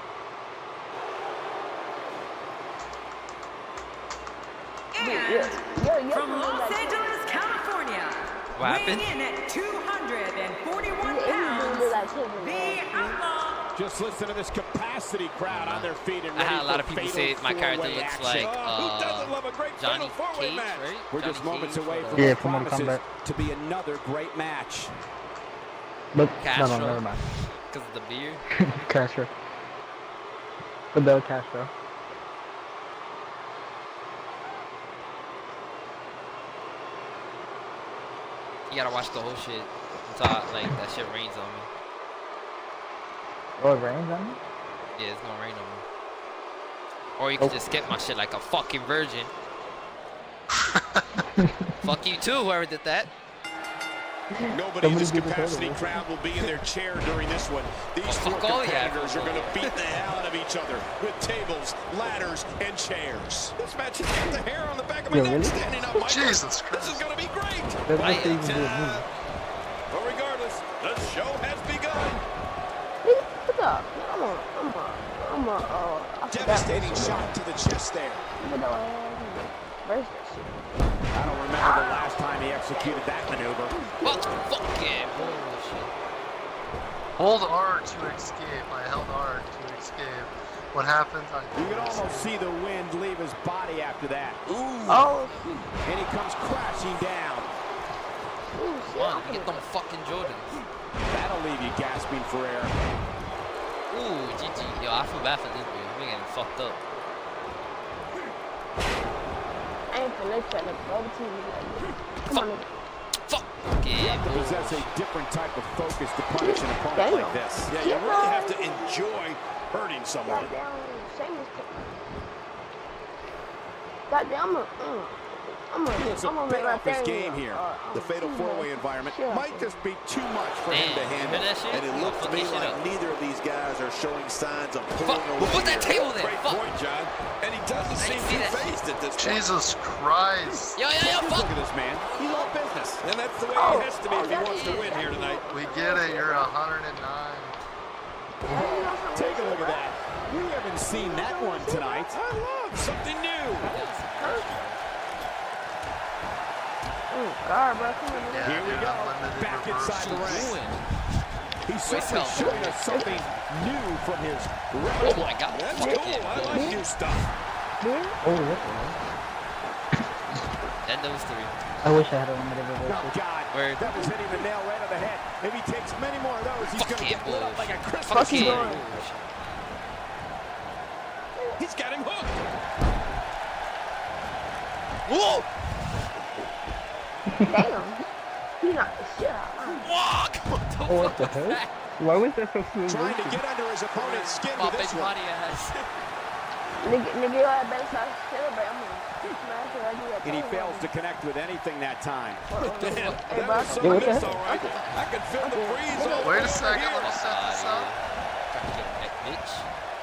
and from From Los Angeles, California, What happened? weighing in at 241 Yeah, pounds, look like him. the Outlaw. Just listen to this capacity crowd on their feet and I had ready a lot for of people fatal say my character four-way looks action. like Who doesn't love a great Johnny fatal four-way Cage, match? right? We're Johnny just moments Cage away or from Yeah, what from Mortal promises Kombat. to be another great match. But Castro. no, never mind. because of the beard. Castro. Fidel Castro. You gotta watch the whole shit until like that shit rains on me. Oh, it rains on me? Yeah, it's gonna rain on me. Or you can just skip my shit like a fucking virgin. Fuck you too, whoever did that. Nobody in this Somebody do the capacity total. crowd will be in their chair during this one. These four fuck all yeah. competitors are going to beat the hell out of each other with tables, ladders, and chairs. This match has got the hair on the back of my Yeah, neck really? standing up, Michael. Jesus This Christ. is going to be great. That's I- what they even do with me. But regardless, the show has begun. What's up? I'm a, I forgot Devastating that shit. shot to the chest there. Even though I reverse that shit. I don't remember the last time he executed that maneuver. What? Fuck yeah, bullshit. Hold R to escape. I held R to escape. What happens? You can almost see the wind leave his body after that. Oh, shoot. And he comes crashing down. Ooh, shit. Come on, get them fucking Jordans. That'll leave you gasping for air. Ooh, GG. Yo, I feel bad for this dude. We getting fucked up. I ain't finna try to go to you like this. Come on, nigga. Fuck You yeah, have to possess a different type of focus to punish an opponent Damn. like this. Yeah, you really have to enjoy hurting someone. Goddamn, shameless. Goddamn, It's a bit off his game here. The fatal four-way environment might just be too much for him to handle. And it looks to me like neither of these guys are showing signs of pulling away. We'll put that table there. Great point, John. And he doesn't seem phased at this point. Jesus Christ. Yo, Look at this man. He's all business. And that's the way he has to be if he wants to win here tonight. We get it. You're 109. Take a look at that. We haven't seen that one tonight. I love something new. Oh, God, bro. Come on. Yeah, Here we go. Back inside the ring. He's certainly showing us something new from his Oh my God. That's cool. I like new stuff. Oh, And those three. I wish I had a limited Oh, reversal. God. Word. That was hitting the nail right on the head. If he takes many more of those, he's going to get lit up like a Christmas Fucking tree. going. He's got him hooked. Whoa! Damn. He knocked the shit out of me. Walk! Oh, what the hell? Why was that so smooth? Trying to get under his opponent's skin My with big this one. body ass. Nigga, you had base out celebrate. I'm gonna smash it. I do that. And he fails to connect with anything that time. Damn, Hey, that bro. was so Yeah, what the miss, heck? all right. I can feel the breeze all Wait a over second. here. Let me set this up. Bitch.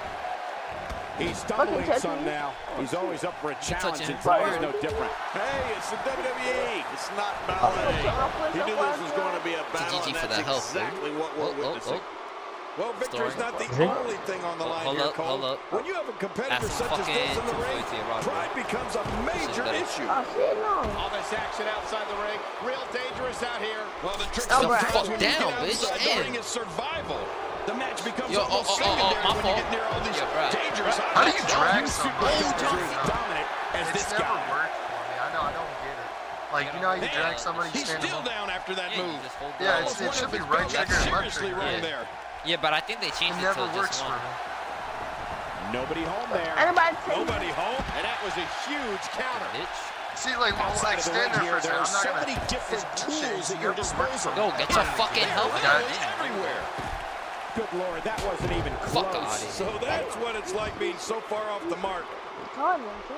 He's stumbling touch some me. now. He's always up for a challenge, touching and him. tonight is no different. Hey, it's the WWE. It's not ballet. He knew this was going to be a battle, GG and for that's the help, exactly what we're witnessing. Well, victory's Story. not the Is it? only thing on the line Hold here, up, Cole. hold up. When you have a competitor That's such as this in the fucking ring, Tuesday, Rob. pride becomes a major better. issue. Oh, shit, no. All this action outside the ring. Real dangerous out here. Well, the trick Oh, sometimes bro. when you Down, get bitch. outside the Damn. ring is survival. The match becomes Yo, almost my secondary when you fault. get near all these Yeah, bro. dangerous How do you drag You somebody? superstars are as dominant as It's this never guy. worked for me. I know. I don't get it. Like, you know how you drag somebody He's standing still up? down after that Yeah, move. you just hold Yeah, down. it's- it should be That's right trigger and left seriously trigger. wrong Yeah. there. Yeah, but I think they It changed it never to works just for one. me. Nobody home there. Anybody take Nobody home. And that was a huge counter. Bitch. See, like, when I Outside of the stand ring there here, for a there are second, I'm so not many gonna. different It's bullshit. tools at It your never works disposal. for me. Go get your fucking help. God. Everywhere. Good Lord, that wasn't even Fuck close. outta here. So that's what it's like being so far off the mark. Retarded, too.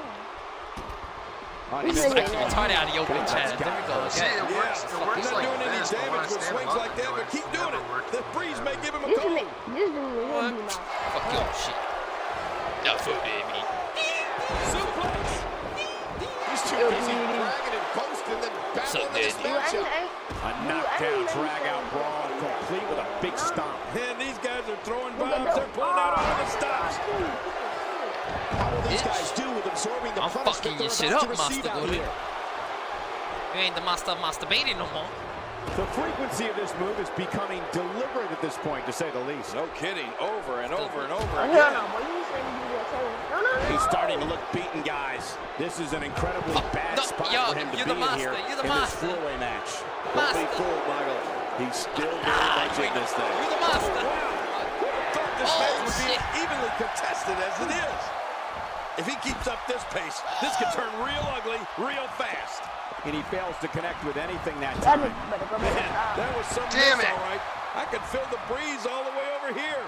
Oh, he He's missed like- that. Retarded out of your bitch ass. There we go. See, Okay. it works. It You're works not like doing any this, but when I damage with stand swings up like and that, do but it, keep it doing never it. works. The breeze may give him a This call. dude will be my. Fuck your shit. No food, baby. Suplex. He's too busy bragging and boasting than battling in this dead. You ain't, matchup. ain't. A knockdown, drag-out brawl, complete with a big stomp. And these guys are throwing bombs. They're pulling out all the stops. How will these Bitch. guys do with absorbing the I'm punishment fucking they're your shit about up, to receive Master out Goody. here? You ain't the master of masturbating no more. The frequency of this move is becoming deliberate at this point, to say the least. No kidding. Over and over and over Oh, hell again. no, boy. You saying you do that, tell me. No, no, no. He's starting to look beaten, guys. This is an incredibly bad no, spot yo, for him to you're be the master, in here you're the in this master. four-way match. Don't be Master. fooled, Michael. He's still very much in this thing. You're the master. Thought this Oh, match would be shit. as evenly contested as it is. If he keeps up this pace, this could turn real ugly real fast. And he fails to connect with anything that That time. nigga better go back Man, inside. that was some Damn miss, it. all right. I could feel the breeze all the way over here.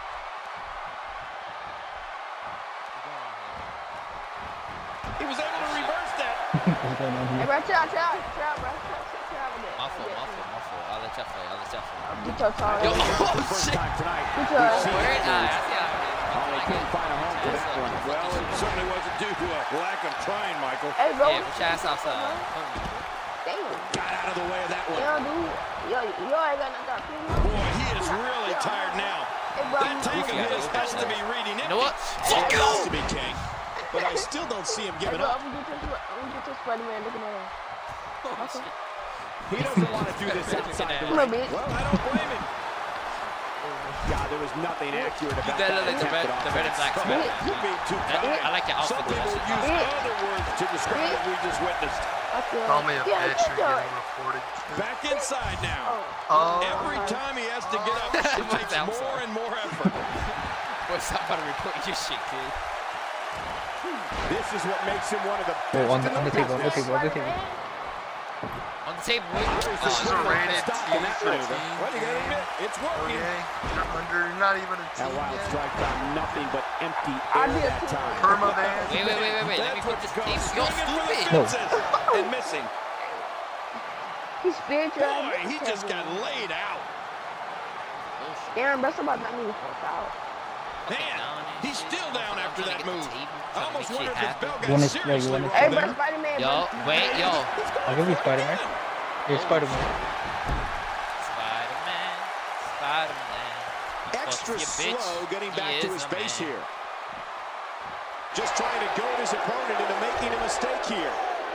He was able to reverse that. What's going on Hey, here? bro, chill out, bro. Chill out with that. My fault. I'll let y'all play. Get your tongue Yo, out. oh, First shit. time tonight. Get we've your seen Word? it. I see how it is. Oh, they couldn't find a home for that one. Well, it certainly wasn't due to a lack of trying, Michael. Hey, bro. Yeah, put your ass outside. Damn. Got out of the way of that one. Yo, dude. Yo, ain't got nothing to do. Boy, he is really tired now. Hey, bro. That tank of his has to be reading it. You know what? Fuck Fuck you! to be king. But I still don't see him Hey, giving bro, up. I'm gonna get your Spider-Man looking at him. Okay. He doesn't want to do this outside the Come on, ring. bitch. Well, I don't blame him. God, there was nothing accurate You about better that like the red attempted and offense. black You're sweat. being too kind. I like your Some outfit. people would use other words to describe what we just witnessed. Okay. Call me a Yeah, bitch. get You're your- getting reported. Back inside now. Oh. Every time he has to get up, it takes I'm more sorry. and more effort. Boy, stop about to report your shit, kid. This is what makes him one of the best Oh, on in the table, on the table, on the table. On the table. This is a rated Stop T in that for maneuver. Well, you gotta admit, it's working. Okay, you're under. You're not even a That team wild yet. strike found nothing but empty I'll air be a that team. time. Permaban. Wait. Let me put this tape. Yo, Swinging for the stupid. No. fences. and missing. He's spiritual. Boy, he just got laid out. Damn, bro, somebody not even fuck out. Man, he's still down after that move. I almost wonder if his bell You got wanna- seriously you wanna- wrong Hey, bro, there. Spider-Man. Yo, bro. wait, yo. I'll give you Spider-Man. Here's Spider-Man. Spider-Man. Spider-Man. Extra Fuck you, bitch. slow getting He back to is his a base man. here. Just trying to goad his opponent into making a mistake here.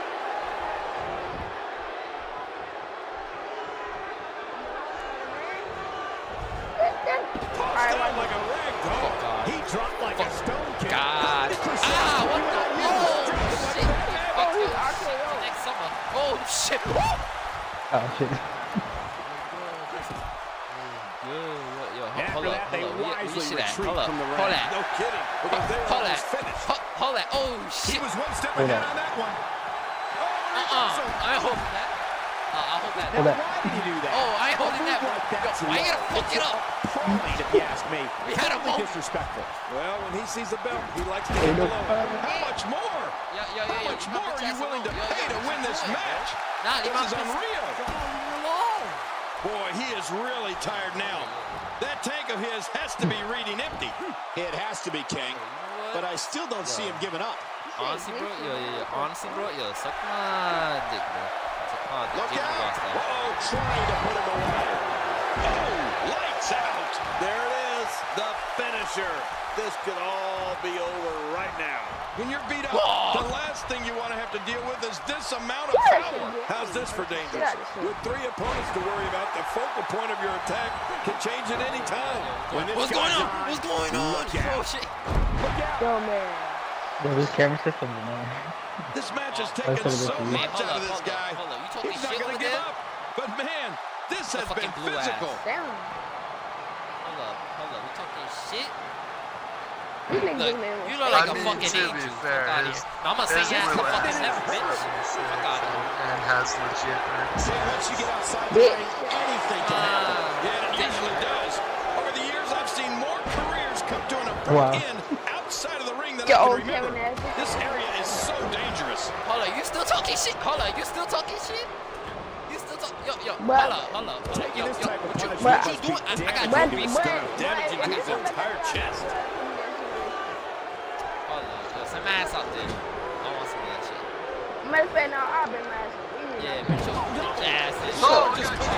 Tossed down like a rag doll. He dropped like a stone kick. God. 100% Ah, what the? UIU. Oh, shit. Oh, he's RKO. Next summer. Oh, shit. Oh shit. Yo, After hold up, that, they hold up. Where wisely you see that? retreat Hold up, from the hold ring. that. No kidding, because they were Hold almost that. finished. Hold that. Oh, He shit. was one step Hold ahead that. on that one. I ain't holding that. I'll hold that. Hold that. Why did he do that? Oh, I ain't holding that one. Like that's Yo, why you low. gotta fuck it up? Appalling, if you ask me. We had a Totally moment. disrespectful. Well, when he sees the belt, he likes to get below. How much more? How much more are you willing to pay to win this match? Nah, This is unreal. Boy, he is really tired now. That tank of his has to be reading empty. It has to be King, but I still don't see him giving up. Honestly, bro, honestly, bro, suck my dick, bro. Suck my dick. Look Give me out. lost that. Oh, trying to put him away. Oh, lights out. There it is, the finisher. This could all be over right now. When you're beat up, Whoa. the last thing you want to have to deal with is this amount of power. How's this for dangerous? With 3 opponents to worry about, the focal point of your attack can change at any time. When this What's going guy's on? What's going on? Look out. Oh, shit. Look out. Yo, man. Yo, this camera system, man. This match has That's taken what it is so for you. much Hold out of up, this hold up, guy. hold up. You talking He's not shit going over to give there? up. But man, this has fucking been blue ass. physical. Damn. Hold up. We talking shit? These niggas Look, man. you look like I a mean, fucking to angel. be Fuck fair, out of his- here. No, I'm gonna say His yes to blue fucking ass never, is bitch. obviously Fuck out of here. and has legit roots. See, once you get outside the Bitch. ring, anything can happen. Yeah, it usually does. Over the years, I've seen more careers come to an abrupt Wow. end outside of the ring than Yo, I can remember. Kevin Nash. This area is so dangerous. Hold up, you still talking shit? Hold up, you still talking shit? You still talk? Yo, But- hold up. Taking this type of punishment But- must be doing? I got damaging you to his beat. stomach. Damaging to his entire chest. Hold up, yo, some ass out there. I want some of that shit. Matter of fact, now I've been last. Yeah, bitch, your bitch ass. Oh, Just just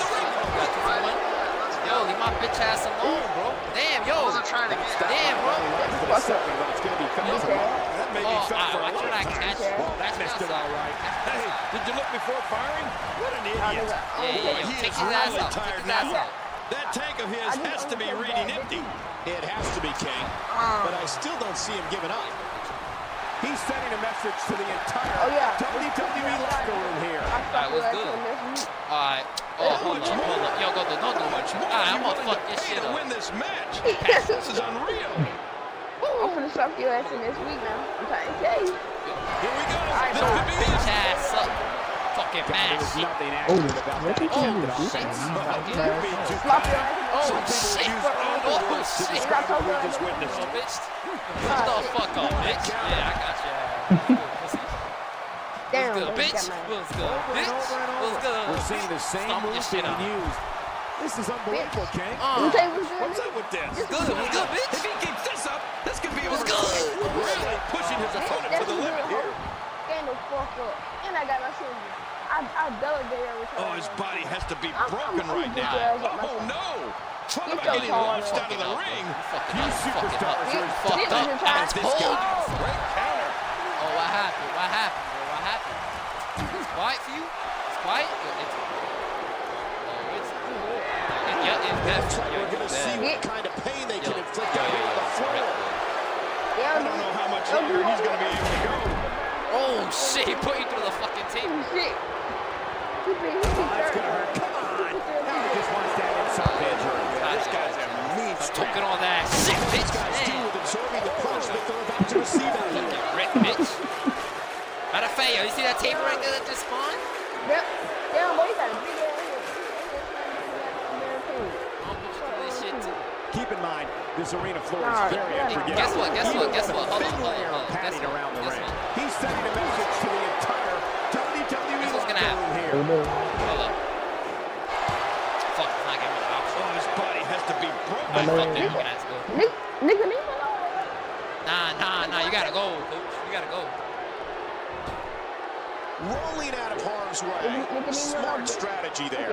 Yo, leave my bitch ass alone, bro. Damn, I yo. wasn't trying to get Damn, bro. For a second, but it's going to be felt tomorrow. That may be Oh, felt for a why long can't I time. catch? Well, that missed it all right. Hey, did you look before firing? What an idiot. Yeah, He take is his ass really out. Take tired his ass now. out. That tank of his has to be reading empty. It has to be King, but I still don't see him giving up. He's sending a message to the entire WWE locker room here. Alright, what's good? Alright. Oh, hold up. Yo, go do. Don't do much. Alright, I'm gonna fuck this shit To up. win this match. This is unreal. I'm finna suck your ass in this week now. I'm trying to tell you. Here we go. Alright, This could be it. Bitch ass up. Fucking There mad was shit. nothing Oh, accurate about what that. did you Oh, do? shit. You're being too Slap your kind. ass. Oh, Some people shit. use other Oh, words to shit. describe what we Oh, just witnessed. Oh, bitch. Shut the fuck up, bitch. Yeah, I got your ass. Damn, What's good, man, bitch? got my- What's good, bitch? What's good? We're seeing the same Stomp moves this shit being out. used. This is unbelievable, King. Let me tell you what's good. What's up with this? What's good? What's good, bitch? If he keeps this up, this could be What's over. good? Really pushing his opponent to the limit here. Stand the fuck up. And I got my silver. I delegated with Oh, his body has to be broken I'm right gonna now. get your ass up Oh, myself. no. Talk Get about your getting tall launched ass out of the ring. You You superstars You are fucked up. This I is This told you. guy. Great counter. Oh, what happened? What happened, bro? What happened? It's quiet for you? It's quiet? Yeah, it's Looks definitely. like we're going to see what kind of pain they can inflict on him on the floor. Yeah, I don't know how much longer he's going to be able to go. Oh, shit. He put you through the fucking table. Shit. He been That's going to hurt. Come on. Now he just wants that insult injury. This guy's a mean streak. Took it on that shit, bitch. Guys deal Man. with absorbing the punch that they're about to receive out here. Fucking Rick, bitch. Matter of fact, yo, you see that table right there that just spawned? Yep. Damn, boy, you got a big ass head. I'm gonna put you through this shit, too. Keep in mind, this arena floor Nah, is very yeah. unforgiving. Guess what? Hold Even on, with a hold thin on. layer of Guess padding what? around the Guess ring. what? He's sending a message to the entire gonna happen? Hold up. Fuck, it's not giving me the option. Oh, his body has to be broken. Fuck that, you can ask go. Nigga, leave me alone. Nah, you gotta go, coach. You gotta go. Rolling out of harm's way. Smart strategy there.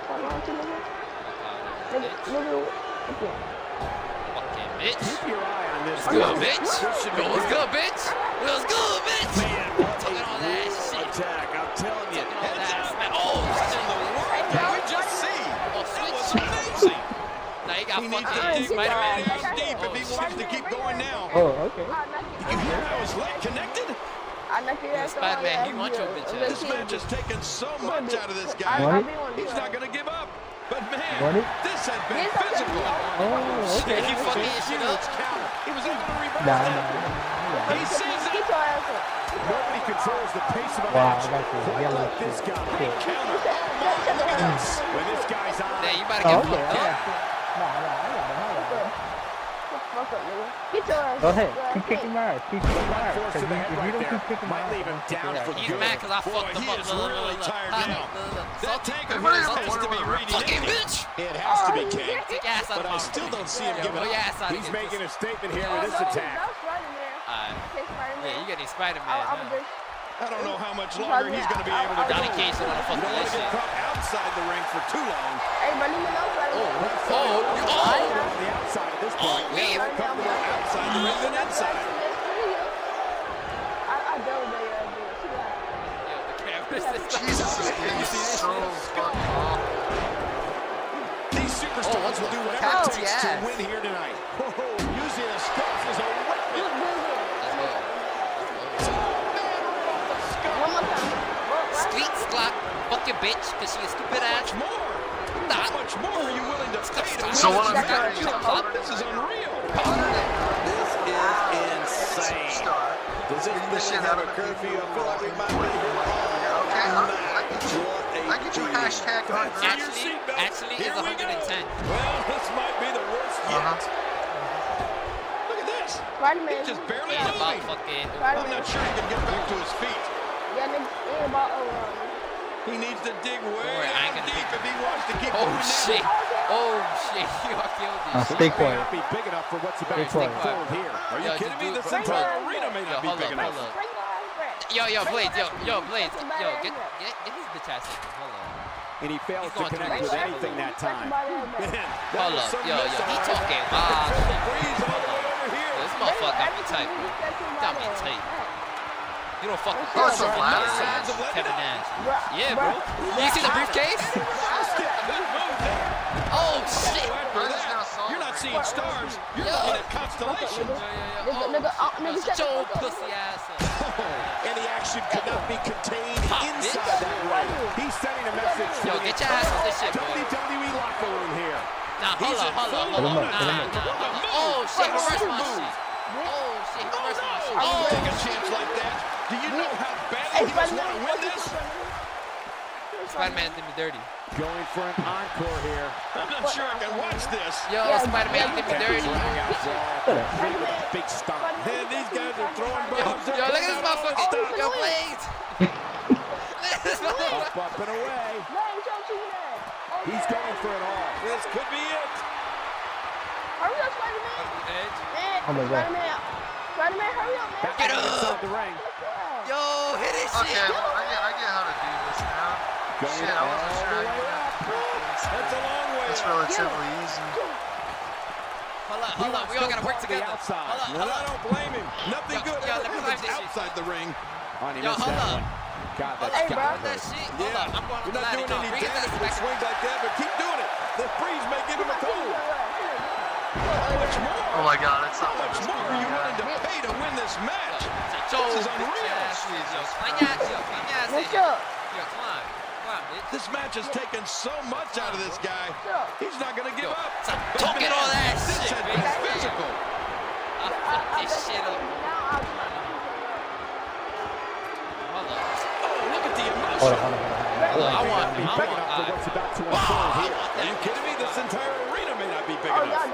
Fucking bitch. Keep your eye on this. What's good, bitch? What's good, bitch? What's good, bitch? Man, Talking all that shit. attack, I'm telling you. Talking all that smack. Oh, What in the world did we just see? That was amazing. now you got He needs to fucking dig Spider-Man. down deep if he wants to keep going now. Oh, okay. Did you hear how his leg connected? Spider-Man, he wants your bitch ass. This match has taken so much out of this guy. He's not going to give up. But man, this has been physical. Oh, okay. He fucking shit up. He was able to reverse Nah, that. He sees it. Nobody controls the pace of a Wow, match. that's a Quite yellow like this guy. Counter. Oh my, look at this. When this guy's on, Yeah, you better Oh, get okay. fucked up. Go ahead. Keep kicking my ass. Keep kicking my ass. force to the head If you right don't there. keep kicking my Might ass, leave him down for He's good. mad because I Boy, fucked him he up. is really tired now. That tank of Everybody his else has to be wonder where reading Fucking in. bitch. It has to be King. Take your ass out But of I my still ring. don't see him Yo, giving pull your up. ass out of He's here. making a statement here with this attack. Yeah, you getting Spider-Man now. I don't know how much longer he's going to be able to Johnny go. Cage don't want to fuck You don't with want that to shit. get caught outside the ring for too long. On the outside at this point. man. More comfortable outside the ring than inside. Jesus is getting so fucking off. These superstars will do whatever it takes to win here tonight. Using the scuffs as a weapon. Squeak, squawk, fucking bitch, because she a stupid ass. How much more are you willing to pay to So win what this I'm hearing match? is This is unreal. This is insane. Start. Does this Beating the shit out of the curfew? people. I feel like we might be here. Okay, I get you hashtag Actually, it's 110. Well, this might be the worst yet. Look at this. He's just barely Yeah, about moving. fucking. I'm not sure he can get back to his feet. He needs to dig way worry, I ain't down gonna deep pick if he wants to keep Oh going shit! now. Oh shit! You are killed this. Stay May quiet. not be big enough for what's about to Stay take quiet. forward here. Are you Yo, kidding just me? do it This for- entire arena may Yo, not be hold big up, enough. hold up. Yo, Blades, yo, Blades, yo, get his bitch ass in. Hold on. And he fails He's to going connect through with this. anything that time. Man, that Hold was up, some yo, miss he on the talking right. wild There's shit. a breeze all the way over here. Yo, this motherfucker got me tight, bro. Got me tight. You don't fuck with Oh, it's a ladder match? Kevin Nash. Yeah, bro. You see the briefcase? Oh shit! You're not seeing stars. You're looking at constellations. Yo, shut your pussy ass up. Any action could not be contained Pop, inside bitch. that ring. He's sending a message to Yo, the get your ass on this shit, boy. WWE locker room here. Nah, hold up. Nah. Oh shit, reverse my shit. Oh shit, reverse my shit. Oh, Oh, take a chance like that. Do you know how badly he must want to win this? Spider-Man did me dirty. Going for an encore here. I'm not sure I can watch this. Yo, Spider-Man did me dirty. Big stomp. Man, these guys are throwing bombs. Yo, look at this motherfucker. Yo, Blades. This motherfucker. Up and away. He's going for it all. This could be it. Oh my god. Back Get up up. inside the ring. Yo, hit this Okay, shit. well, I get how to do this now. Going Shit, I all wasn't sure the I way could. up. That's a long way It's up. relatively easy. Hold up. We all gotta work To the together. outside. Well, I don't blame him. Nothing Yo, good yo, ever let me happens climb this shit. outside the ring. On, he Yo, missed hold that up. one. God, Hold that's up, got bro. to That hurt. shit. Hold up. I'm going You're to not doing any Bring his damage ass with back. swings like that, but keep doing it. The freeze may give him a cold. How much more? Oh my god, it's How not much more are you willing to pay to win this match? Yo, This is bitch unreal. ass. Yo, climb your ass in. Yo, climb. Climb, bitch. This match has taken so much out of this guy. He's not going to give Yo, up. stop But talking man, all that this shit, has man. been physical. I fucked this shit up. Hold up. Oh, look at the emotion. Hold on. I want. Be big enough for what's about to unfold here. Are you kidding me? This entire arena may not be big enough.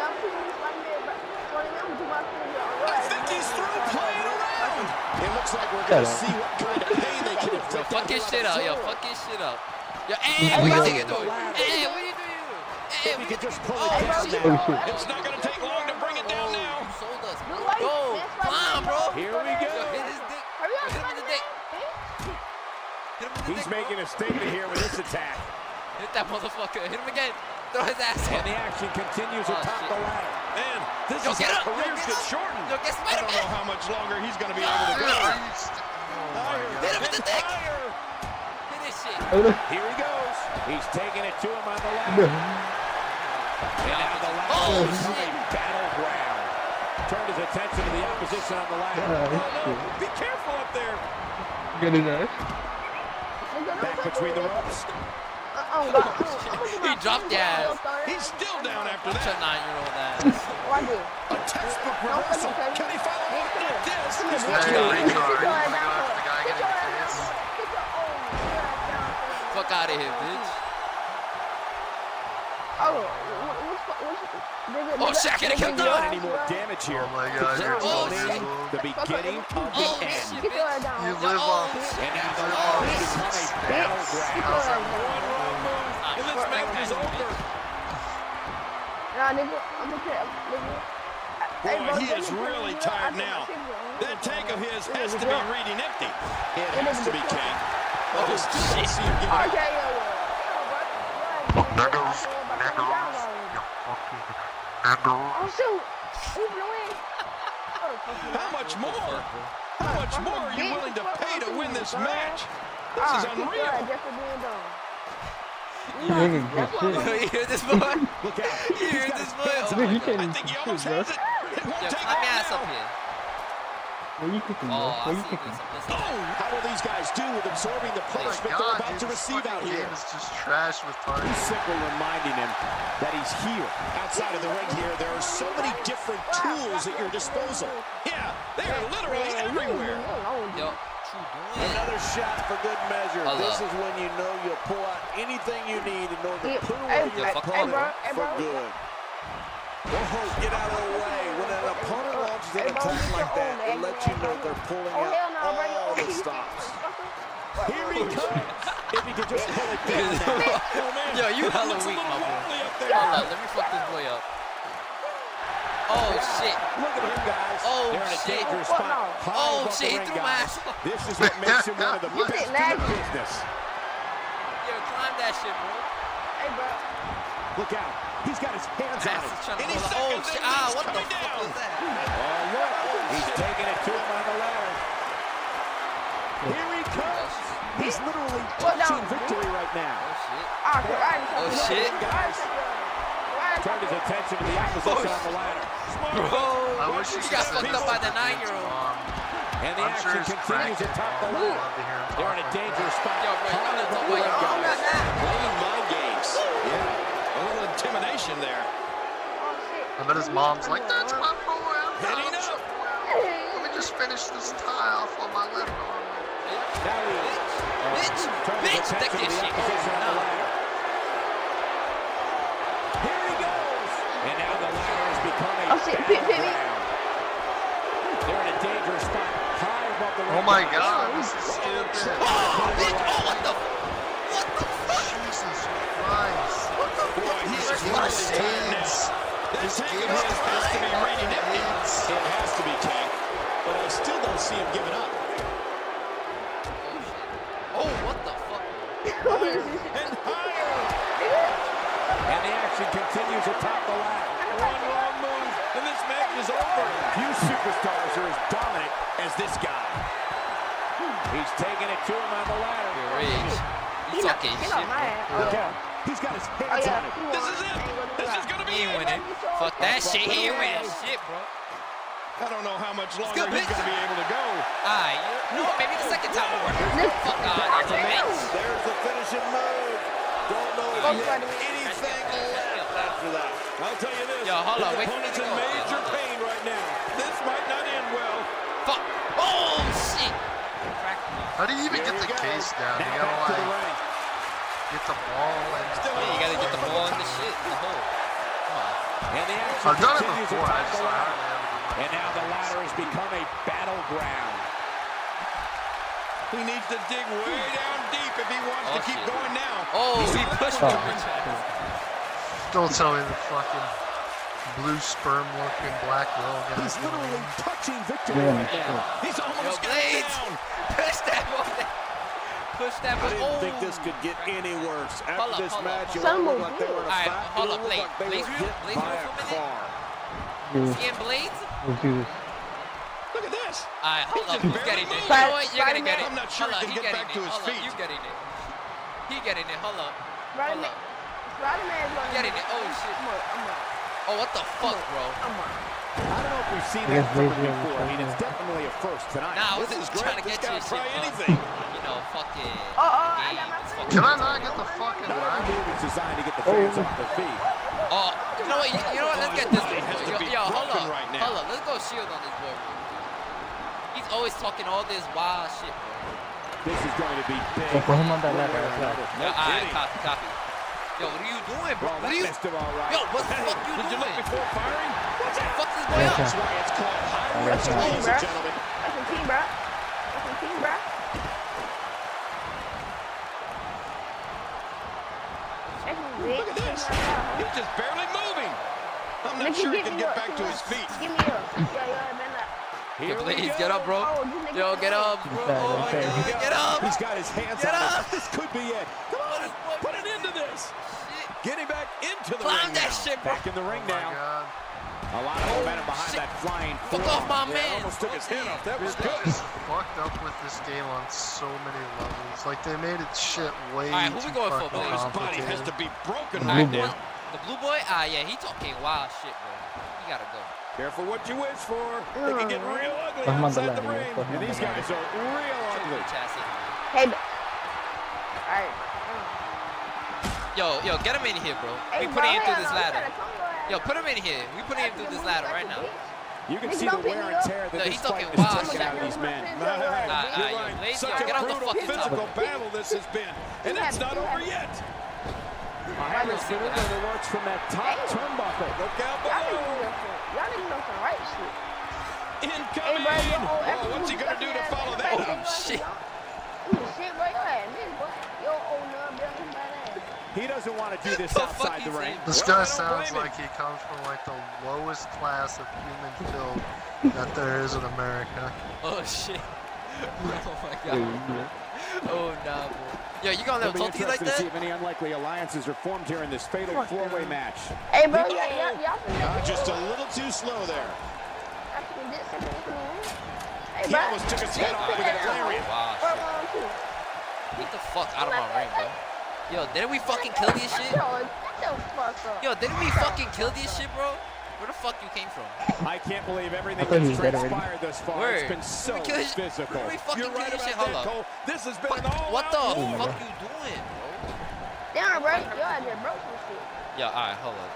I think he's through playing around. It looks like we're going to see what kind of pain they can inflict Yo, fuck his shit up. Yo, fuck his shit up. Yo, hey, what you think you're doing? Hey, what are you doing? Hey, we can just pull it down now. It's not going to take long to bring it down now. You sold us. Go. Come on, bro. Here we go. Yo, hit his dick. Hit him in the dick. He's making a statement here with this attack. Hit that motherfucker. Hit him again. Throw his ass And up. the action continues atop the ladder. Man, this Yo, is get how up. careers get shortened. Yo, get I don't Spider-Man. know how much longer he's going to be able to go. Hit him in the dick. Hit his shit. Here he goes. He's taking it to him on the ladder. And now the ladder is a battleground. Turned his attention to the opposition on the ladder. Be careful up there. Good enough. Back between the ropes. He dropped the ass. He's still down after Such a that. 9-year-old ass. A textbook reversal. Can he follow up with this? He's Hey, got retard. The guy getting the case. Fuck out of here, bitch. Oh shit, I can't kill Not him. any more damage here. Oh my god, you're Oh, so shit. evil. The beginning of the Oh end. shit, You bitch. live off. And now the ladder has become a battleground. How's that? one wrong move, and this match is over. Boy, he is really tired now. That tank of his has to be reading empty. It has to be, King. But I still don't see him giving up. How much more? How much more are you willing to pay to win this match? This is unreal. Hanging good shit. Yo, you hear this boy? Look out. You hear this boy? Oh Dude, my he god. can't I even think he shoot, almost bro. has it. It won't Yo, take climb your long ass up now. here. Where you kicking, bro? Oh, I Where you see you kicking? doing Oh, something. How will these guys do with absorbing the Oh my punishment they're god, about dude, to this receive out fucking here? game is just trash with He's targets. simply reminding him that he's here. Outside of the ring here, there are so many different tools at your disposal. yeah, they are literally everywhere. Yo, what you doing? Another shot for good measure. Hello. This is when you know you'll pull out anything you need in order to put away your Yo, fuck opponent that. for good. Whoa, get out of the way. When an opponent launches an attack like that, it lets you know they're pulling out all the stops. Here he comes. If he could just pull it down now. Oh, man. Yo, you hella Looks a weak, little my boy. wobbly up there. Hold up, let me fuck this boy up. Oh shit. Look at him, guys. Oh, They're in a shit. dangerous spot. High Oh above shit, he the ring, threw my guys. ass off. This is what makes him one of the best in the business. Yo, climb that shit, bro. Look out. He's got his hands on Ass it. is trying to Any hold on. Oh second, shit. then Ah, he's what the coming fuck down. was that? Oh, look. He's taking it to him on the ladder. Here he comes. He's literally touching victory right now. Oh shit. Turned his attention to the opposition on the ladder. Bro, I wish he could got send fucked up by the this to 9-year-old. Mom. And the I'm sure action he's continues cracking. atop the I'd ladder. love to hear him They're talk in a like dangerous spot. Yo, bro, you know the way Ring, you guys. Playing mind games. Yeah, a little intimidation there. that. I bet his mom's like, that's my boy. Heading up. Let me just finish this tie off on my left arm. Now he Bitch, turned his bitch, take attention to this the shit. opposition on the No. ladder. Here he goes. And now the ladder has become a battleground. They're in a dangerous spot. High above the ring. Oh my guys. god, this is stupid. Oh, bitch. Oh, what the fuck? Jesus Christ. Boy, he's really tired now. That tank of his has to be reading empty. It has to be, King. But I still don't see him giving up. Oh, what the fuck? And higher. And the action continues atop the ladder. One wrong move, and this match is over. Few superstars are as dominant as this guy. He's taking it to him on the ladder. Your rage. You talking shit, bro. Look out. He's got his hands on it. This is it. This is going to be He ain't it. winning. Fuck that shit. He ain't winning shit, bro. I don't know how much longer good, he's bitch. going to be able to go. Alright, you know what? Maybe the second time will work. Fuck on, bitch. There's the finishing move. Don't know if he had anything left after that. I'll tell you this. Yo, hold on. his Wait for opponent's me to in go. major pain right now. This might not end well. Fuck. Oh, shit. Cracked me. How do you even get the case down? You Now gotta back to the like ring. get the ball and Still Yeah, you gotta get the ball in the shit. In the hole. Come on. And the action I've done it continues before. I atop just the ladder. hardly ever do And now the ladder has become a battleground. He needs to dig way down deep if he wants to keep going now. Oh, he pushed him. Don't tell me the fucking blue sperm looking black whale guy. He's literally touching victory right now. He's almost got it down. Push that one. Push that one. I didn't think this could get any worse. After this match, it Some looked will like they were in a Alright, fight. hold It up, looked Blade. like they Blade's were real? hit Blade's by real a for a minute? car. Scan Blades? Let's do this. Look at this. Alright, hold up. Who's getting it? You Spider- know what? You're gonna get it. I'm not sure Hold he up, can he get getting back it. to his Hold up, feet. you getting it. He getting it. Hold up. Spider-Man. Hold up. Spider-Man's gonna Getting it. Oh, shit. I'm up. Oh, what the fuck, bro? I don't know if we've seen that from him before. I mean, it's definitely a first tonight. Nah, I was This just is trying to great. get This you guy shit. will try anything. You know, fucking. I got my games, friend. Can I fucking- not get the fucking Not line? every move is designed to get the fans off their feet. Oh, you know what? You know what? Let's get this. Body has to be Yo, hold broken up. right now. Hold up. Let's go shield on this boy. He's always talking all this wild shit, bro. This is going to be big. Put him on that ladder. One way or another. Yeah, alright, copy. Yo, what are you doing, bro? Well, What are that you? missed him all right. Yo, what the fuck you Did you look doing? before firing? Fuck this boy up. That's why it's called high risk, That's ladies right. and gentlemen. That's a team, bro. That's a team, bro. Look at this. He's just barely moving. I'm not sure he can get back to his feet. Give me up. Yeah, man. Yo, please get up, bro. Oh, this nigga Yo, get up, bro. Oh my God, get up. He's got his hands Get on up. it. This could be it. Come on, put it into this. Getting back into the Climb ring that now. shit, bro. Back in the ring Oh my now. god. A lot of momentum behind shit. that flying Fuck off my Yeah, man. almost took his head off. That was Dude, good. they just fucked up with this game on so many levels. Like, they made it shit way Alright, who too we going for, fucking Blaze? His body has complicated. to be broken Alright, right now. the blue boy? Ah, yeah, he talking wild shit, bro. He gotta go. Careful what you wish for. They can get real ugly Put him on the outside the ladder. ring. Put him And on these the guys ladder. are real ugly. Bitch ass in. Hey, alright. Yo, get him in here, bro. Hey, We putting him through hell this no, you ladder. gotta come, go ahead. Yo, put him in here. We putting him through this ladder right now. You can Nigga, see the don't pick wear me and up. tear that No, this he's fight talking is wild taking shit. out of these men. You're yo, right. Blaze, Such yo, a get off the brutal fucking top. physical battle this has been. And it's not over yet. A hammer spinner that works from that top turnbuckle. Look out below. Y'all niggas know some right shit. Incoming. Hey, bro, your whole Whoa, what's he going to do to follow that Oh, up? shit. Shit, bro, your ass missed, boy. Your old nub building by that. He doesn't want to do this The outside fuck the he ring. said? This Well, I guy don't sounds blame him. like he comes from like the lowest class of human build that there is in America. Oh, shit. Oh, my God. Oh, nah, bro. Yo, you gonna It'll let be him talk to you like interesting to see that? if any unlikely alliances are formed here in this fatal four-way match. Hey, bro, y'all Just a little too slow there. Hey, He almost took his head off with that lariat. Wow, shit. Get the fuck out of my ring, bro. Yo, didn't we fucking kill this shit? Yo, didn't we fucking kill this shit, bro? Where the fuck you came from? I can't believe everything I thought he that's was dead already. transpired thus far. Word. It's been so Did we kill his- physical. Did we fucking You're kill right this shit? about Hold that, up. Cole. This has been Fuck, an all-out what the war. fuck you doing, bro? Damn, bro, y'all just broke some shit. Yo, alright, hold up.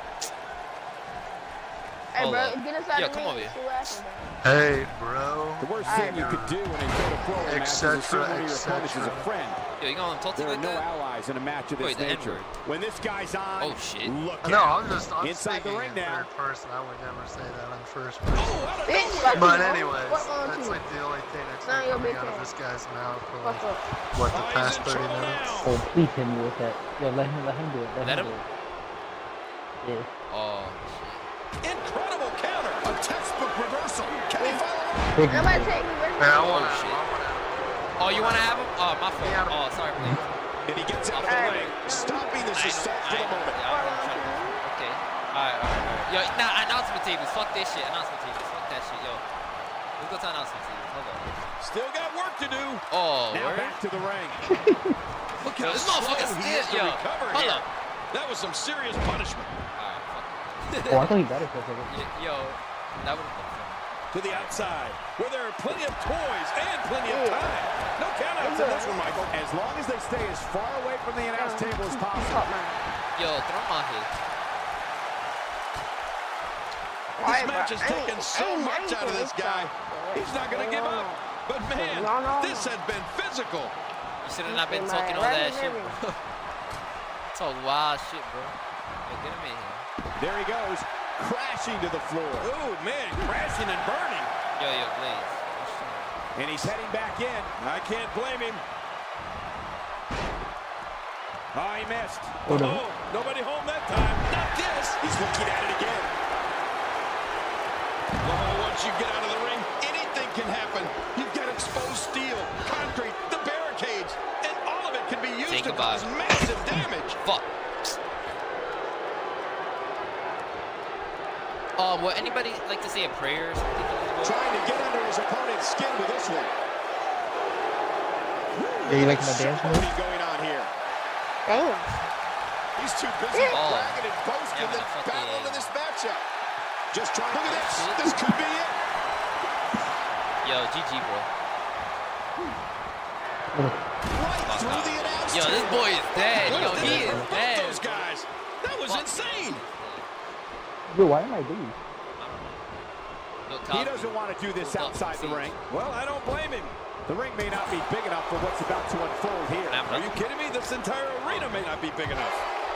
Hey, Hold bro, up. get inside Yo, the come ring over and here. see what happens, bro. Hey, bro. The worst thing you could do in a fatal four-way match is assume one of your opponents is a friend. Yo, you gonna let him talk to There you are like no that? allies in a match of Wait, this the nature. N-word. When this guy's on, Oh, shit. look No, out. I'm Inside the speaking ring in now. third person. I would never say that in first Oh, person. out of Bitch, nowhere. fuck But you, anyways, what wrong that's with you? like the only thing that's Nah, been your coming bitch out of ass. this guy's mouth for Fuck like, up. what, the Oh, he's past in 30 trouble minutes? now. Oh, please hit me with that. Yo, let him do it. Let him? do it. Yeah. Oh, Incredible counter. A textbook reversal. Can he follow up? Big Nobody take me, bro. Man, I want Oh, to. shit. Oh, you wanna have him? Oh, my fault. Yeah. Oh, sorry, please. And he gets out of the ring, stopping this assault for the moment. Okay. Alright. Yo, nah, announcement tables. Fuck this shit. Announcement tables. Fuck that shit, yo. Let's go to announcement tables. Hold on. Still got work to do. Oh, Now word? back to the ring. Look how This slow motherfucker he still, is to yo. recover Hold here. up. That was some serious punishment. Alright, fuck Oh, I thought he got it for a second. it. Yo, that would've been fun. To the outside, where there are plenty of toys and plenty of time. No countouts in this one, Michael. As long as they stay as far away from the announce table as possible. Yo, throw him out here. This match has taken so much out of this guy. He's not going to give up. But man, this has been physical. You should have not been talking all that shit, bro. Talk wild shit, bro. Yo, get him in here. There he goes, crashing to the floor. Ooh, man, crashing and burning. Yo, Blaze. And he's heading back in. I can't blame him. Oh, he missed. Oh, nobody home that time. Not this. He's looking at it again. Oh, once you get out of the ring, anything can happen. You've got exposed steel, concrete, the barricades, and all of it can be used to cause massive damage. Fuck. Would anybody like to say a prayer or something? Trying to get under his opponent's skin with this one. Yeah, you like my dance move? Going on here. Damn. He's too busy bragging and boasting than battle into this matchup. Just trying to look at this. This could be it. Yo, GG, bro. Right through the announce Yo, this boy is dead. Yo, he is dead. Those guys. That was insane. Yo, why am I doing? He doesn't want to do this outside the ring. Well, I don't blame him. The ring may not be big enough for what's about to unfold here. Are you kidding me? This entire arena may not be big enough.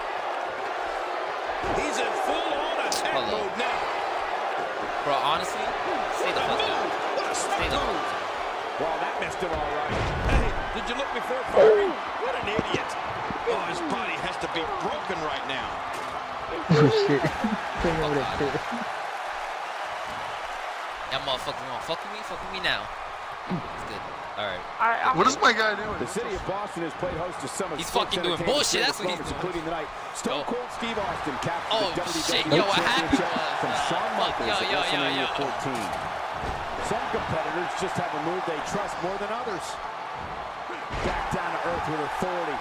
He's in full-on attack mode now. Bro, honestly, stay the fuck out. Stay the fuck out. Well, that missed him all right. Hey, did you look before firing? What an idiot. Oh, his body has to be broken right now. Oh shit. Bring over that shit. That motherfucker wanna fuck with me? Fuck with me now. It's good. Alright. What is my guy doing? The city of Boston has played host to some of He's fucking doing bullshit. That's what he's doing. Including tonight, Stone Cold Steve Austin captured Oh, the WWE shit. Yo, what happened Championship from Shawn Michaels at WrestleMania 14. Some competitors just have a move they trust more than others. Back down to earth with authority.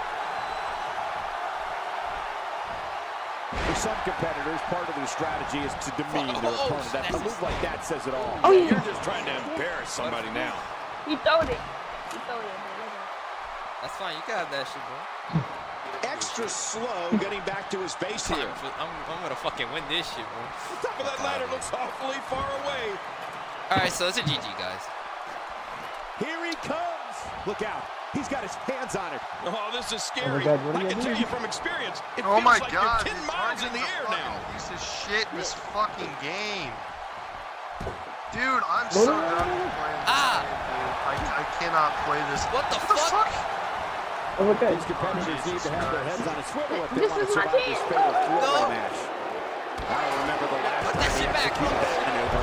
For some competitors, part of their strategy is to demean their opponent. A move like that says it all. Oh, yeah. You're just trying to embarrass somebody now. He throwed it. He throwed it. That's fine. You can have that shit, bro. Extra slow getting back to his base here. I'm gonna fucking win this shit, bro. The top of that ladder looks awfully far away. Alright, so it's a GG, guys. Here he comes. Look out. He's got his hands on it. Oh, this is scary. God, what are I you can doing? tell you from experience. It Oh feels my like god, you're 10 miles in the air now. Piece of shit in this fucking game. Dude, I'm so done with playing this game, dude. I cannot play this. What the fuck? Oh my god. These competitors need to have their heads on a swivel if they This want to is my survive team. this fatal three-way No. match. I don't remember the last Put time that he shit back. executed that maneuver.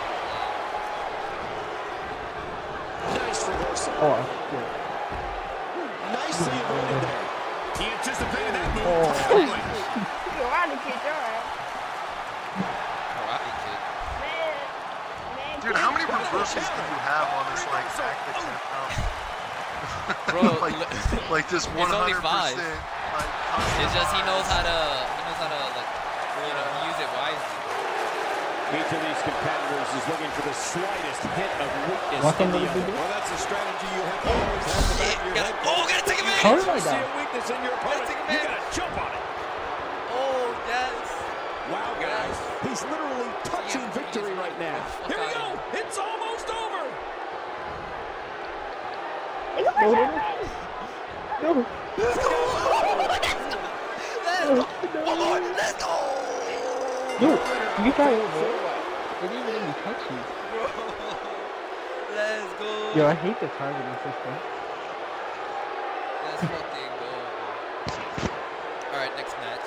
Nice reversal. Oh, shit. Nicely avoided there. He anticipated that move. Oh. You're right, kid. You're right. Karate Kid. Man. Dude, how many reversals do you have on this like tactics? Bro, like this 100%. It's only 5. Like, It's just he knows how to like, you know, use it wisely. Each of these competitors is looking for the slightest hint of weakness What in can the we other. do? Well, that's a strategy you have to always have in the back of your head. Gotta take advantage. How did I You see die? a weakness in your opponent, take you advantage. gotta jump on it. Oh, yes. Wow, guys. He's literally touching victory right now. Here we go. It's almost over. No, no, no. No. Let's go. Yo, you got it, bro. It didn't even let me touch you. Let's go. Yo, I hate the targeting system. Let's fucking go. Alright, next match.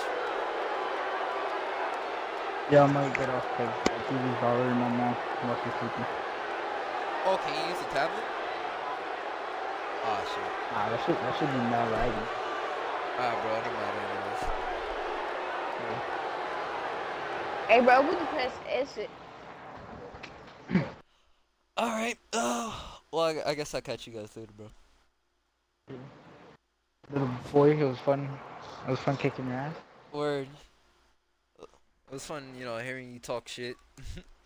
Yeah, I might get off because the TV's bothering my mom. Must be sleeping. Okay, you use the tablet? Oh shit. Ah, that should be mad laggy. Alright, bro, it don't matter anyways. Hey, bro, we can press exit. Alright, well, I guess I'll catch you guys later, bro. Little boy, it was fun. It was fun kicking your ass. Word. It was fun, you know, hearing you talk shit.